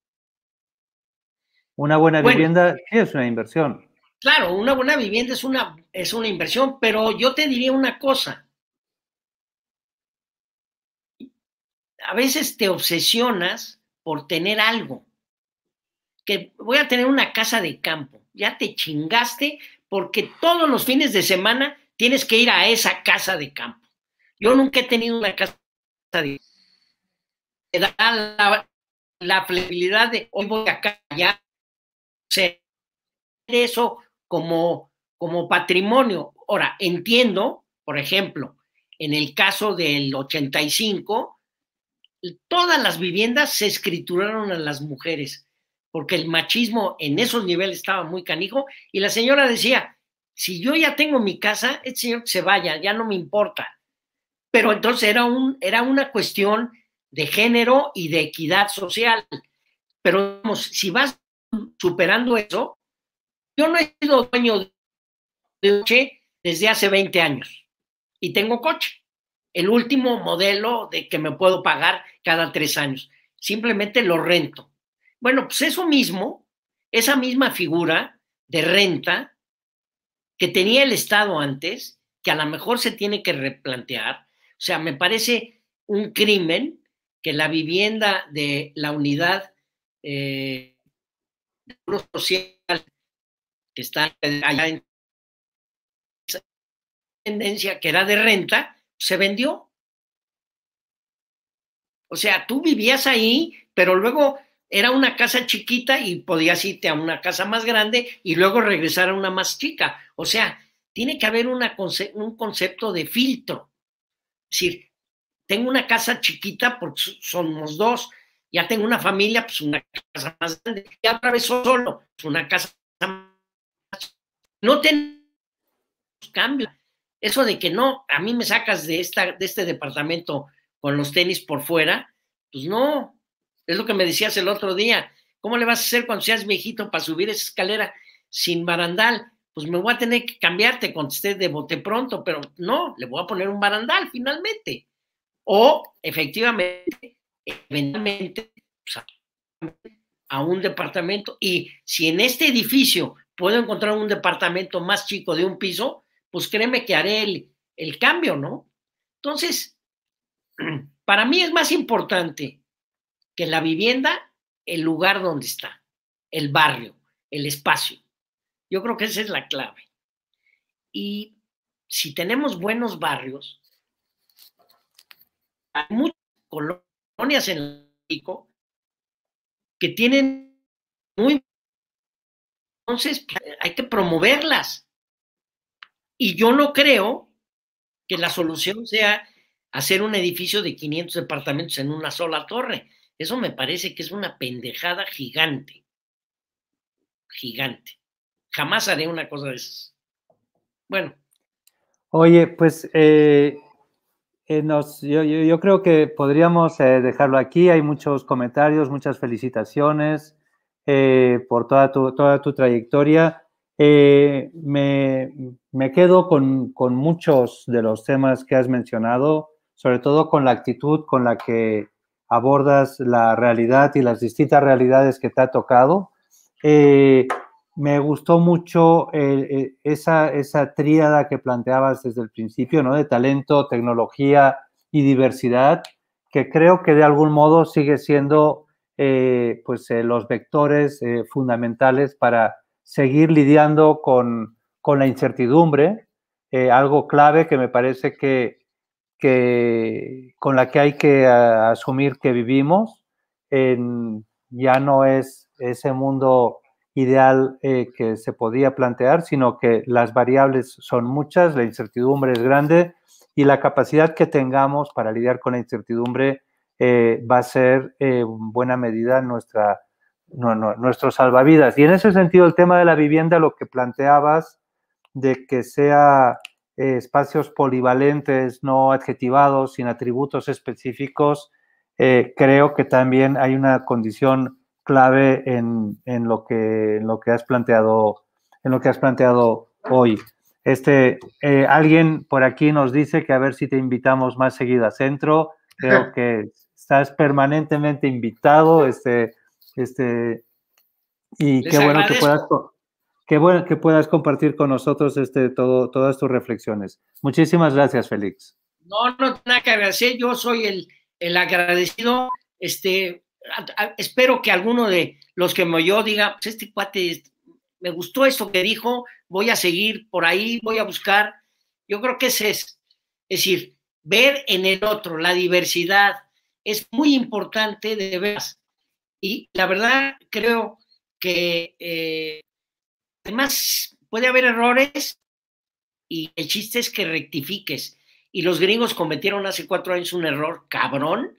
[SPEAKER 1] Una buena
[SPEAKER 2] bueno,
[SPEAKER 1] vivienda sí es una inversión.
[SPEAKER 2] Claro, una buena vivienda es una, es una inversión, pero yo te diría una cosa. A veces te obsesionas por tener algo. Que voy a tener una casa de campo. Ya te chingaste porque todos los fines de semana tienes que ir a esa casa de campo. Yo nunca he tenido una casa de campo. Te da la, la flexibilidad de hoy voy acá, allá. O sea, eso como, como patrimonio. Ahora, entiendo, por ejemplo, en el caso del ochenta y cinco, todas las viviendas se escrituraron a las mujeres, porque el machismo en esos niveles estaba muy canijo, y la señora decía, si yo ya tengo mi casa, este señor que se vaya, ya no me importa. Pero entonces era, un, era una cuestión de género y de equidad social. Pero vamos, si vas superando eso, yo no he sido dueño de coche desde hace veinte años y tengo coche. El último modelo de que me puedo pagar cada tres años. Simplemente lo rento. Bueno, pues eso mismo, esa misma figura de renta que tenía el Estado antes, que a lo mejor se tiene que replantear. O sea, me parece un crimen que la vivienda de la unidad eh, social que está allá en esa tendencia, que era de renta, se vendió. O sea, tú vivías ahí, pero luego era una casa chiquita y podías irte a una casa más grande y luego regresar a una más chica. O sea, tiene que haber una conce un concepto de filtro. Es decir, tengo una casa chiquita porque somos dos, ya tengo una familia, pues una casa más grande, y otra vez solo, pues una casa más. No tenemos cambio. Eso de que no, a mí me sacas de, esta, de este departamento con los tenis por fuera, pues no, es lo que me decías el otro día. ¿Cómo le vas a hacer cuando seas viejito para subir esa escalera sin barandal? Pues me voy a tener que cambiarte, contesté de bote pronto, pero no, le voy a poner un barandal finalmente. O efectivamente, eventualmente, pues, a un departamento. Y si en este edificio puedo encontrar un departamento más chico de un piso, pues créeme que haré el, el cambio, ¿no? Entonces, para mí es más importante que la vivienda, el lugar donde está, el barrio, el espacio. Yo creo que esa es la clave. Y si tenemos buenos barrios, hay muchas colonias en México que tienen muy... Entonces, hay que promoverlas. Y yo no creo que la solución sea hacer un edificio de quinientos departamentos en una sola torre. Eso me parece que es una pendejada gigante. Gigante. Jamás haré una cosa de esas. Bueno.
[SPEAKER 1] Oye, pues eh, eh, nos, yo, yo, yo, creo que podríamos eh, dejarlo aquí. Hay muchos comentarios, muchas felicitaciones eh, por toda tu, toda tu trayectoria. Eh, me, me, quedo con, con muchos de los temas que has mencionado, sobre todo con la actitud con la que abordas la realidad y las distintas realidades que te ha tocado. Eh, me gustó mucho eh, esa, esa tríada que planteabas desde el principio, ¿no? De talento, tecnología y diversidad, que creo que de algún modo sigue siendo eh, pues, eh, los vectores eh, fundamentales para seguir lidiando con, con la incertidumbre, eh, algo clave que me parece que, que con la que hay que a, asumir que vivimos. En, ya no es ese mundo ideal eh, que se podía plantear, sino que las variables son muchas, la incertidumbre es grande y la capacidad que tengamos para lidiar con la incertidumbre eh, va a ser eh, en buena medida nuestra, no, no, nuestro salvavidas. Y en ese sentido, el tema de la vivienda, lo que planteabas de que sea eh, espacios polivalentes, no adjetivados, sin atributos específicos, eh, creo que también hay una condición clave en, en, lo que, en lo que has planteado, en lo que has planteado hoy. Este, eh, alguien por aquí nos dice que a ver si te invitamos más seguido a Centro. Creo que estás permanentemente invitado, este, este, y
[SPEAKER 2] Les
[SPEAKER 1] qué bueno
[SPEAKER 2] agradezco.
[SPEAKER 1] que puedas, qué bueno que puedas compartir con nosotros este, todo, todas tus reflexiones. Muchísimas gracias, Félix.
[SPEAKER 2] No, no tengo nada que agradecer, yo soy el, el agradecido. Este, a, a, espero que alguno de los que me oyó diga, pues este cuate, me gustó esto que dijo, voy a seguir por ahí, voy a buscar. Yo creo que ese es, es decir, ver en el otro la diversidad es muy importante de veras. Y la verdad creo que eh, además puede haber errores y el chiste es que rectifiques. Y los gringos cometieron hace cuatro años un error cabrón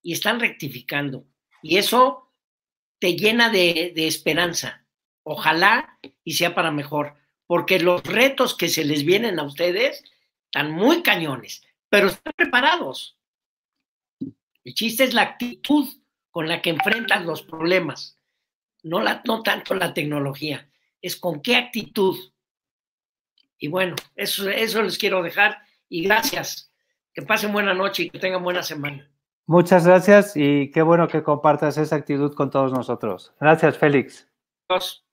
[SPEAKER 2] y están rectificando. Y eso te llena de, de esperanza. Ojalá y sea para mejor, porque los retos que se les vienen a ustedes están muy cañones, pero están preparados. El chiste es la actitud con la que enfrentan los problemas, no, la, no tanto la tecnología, es con qué actitud. Y bueno, eso, eso les quiero dejar y gracias. Que pasen buena noche y que tengan buena semana.
[SPEAKER 1] Muchas gracias y qué bueno que compartas esa actitud con todos nosotros. Gracias, Félix.
[SPEAKER 2] Adiós.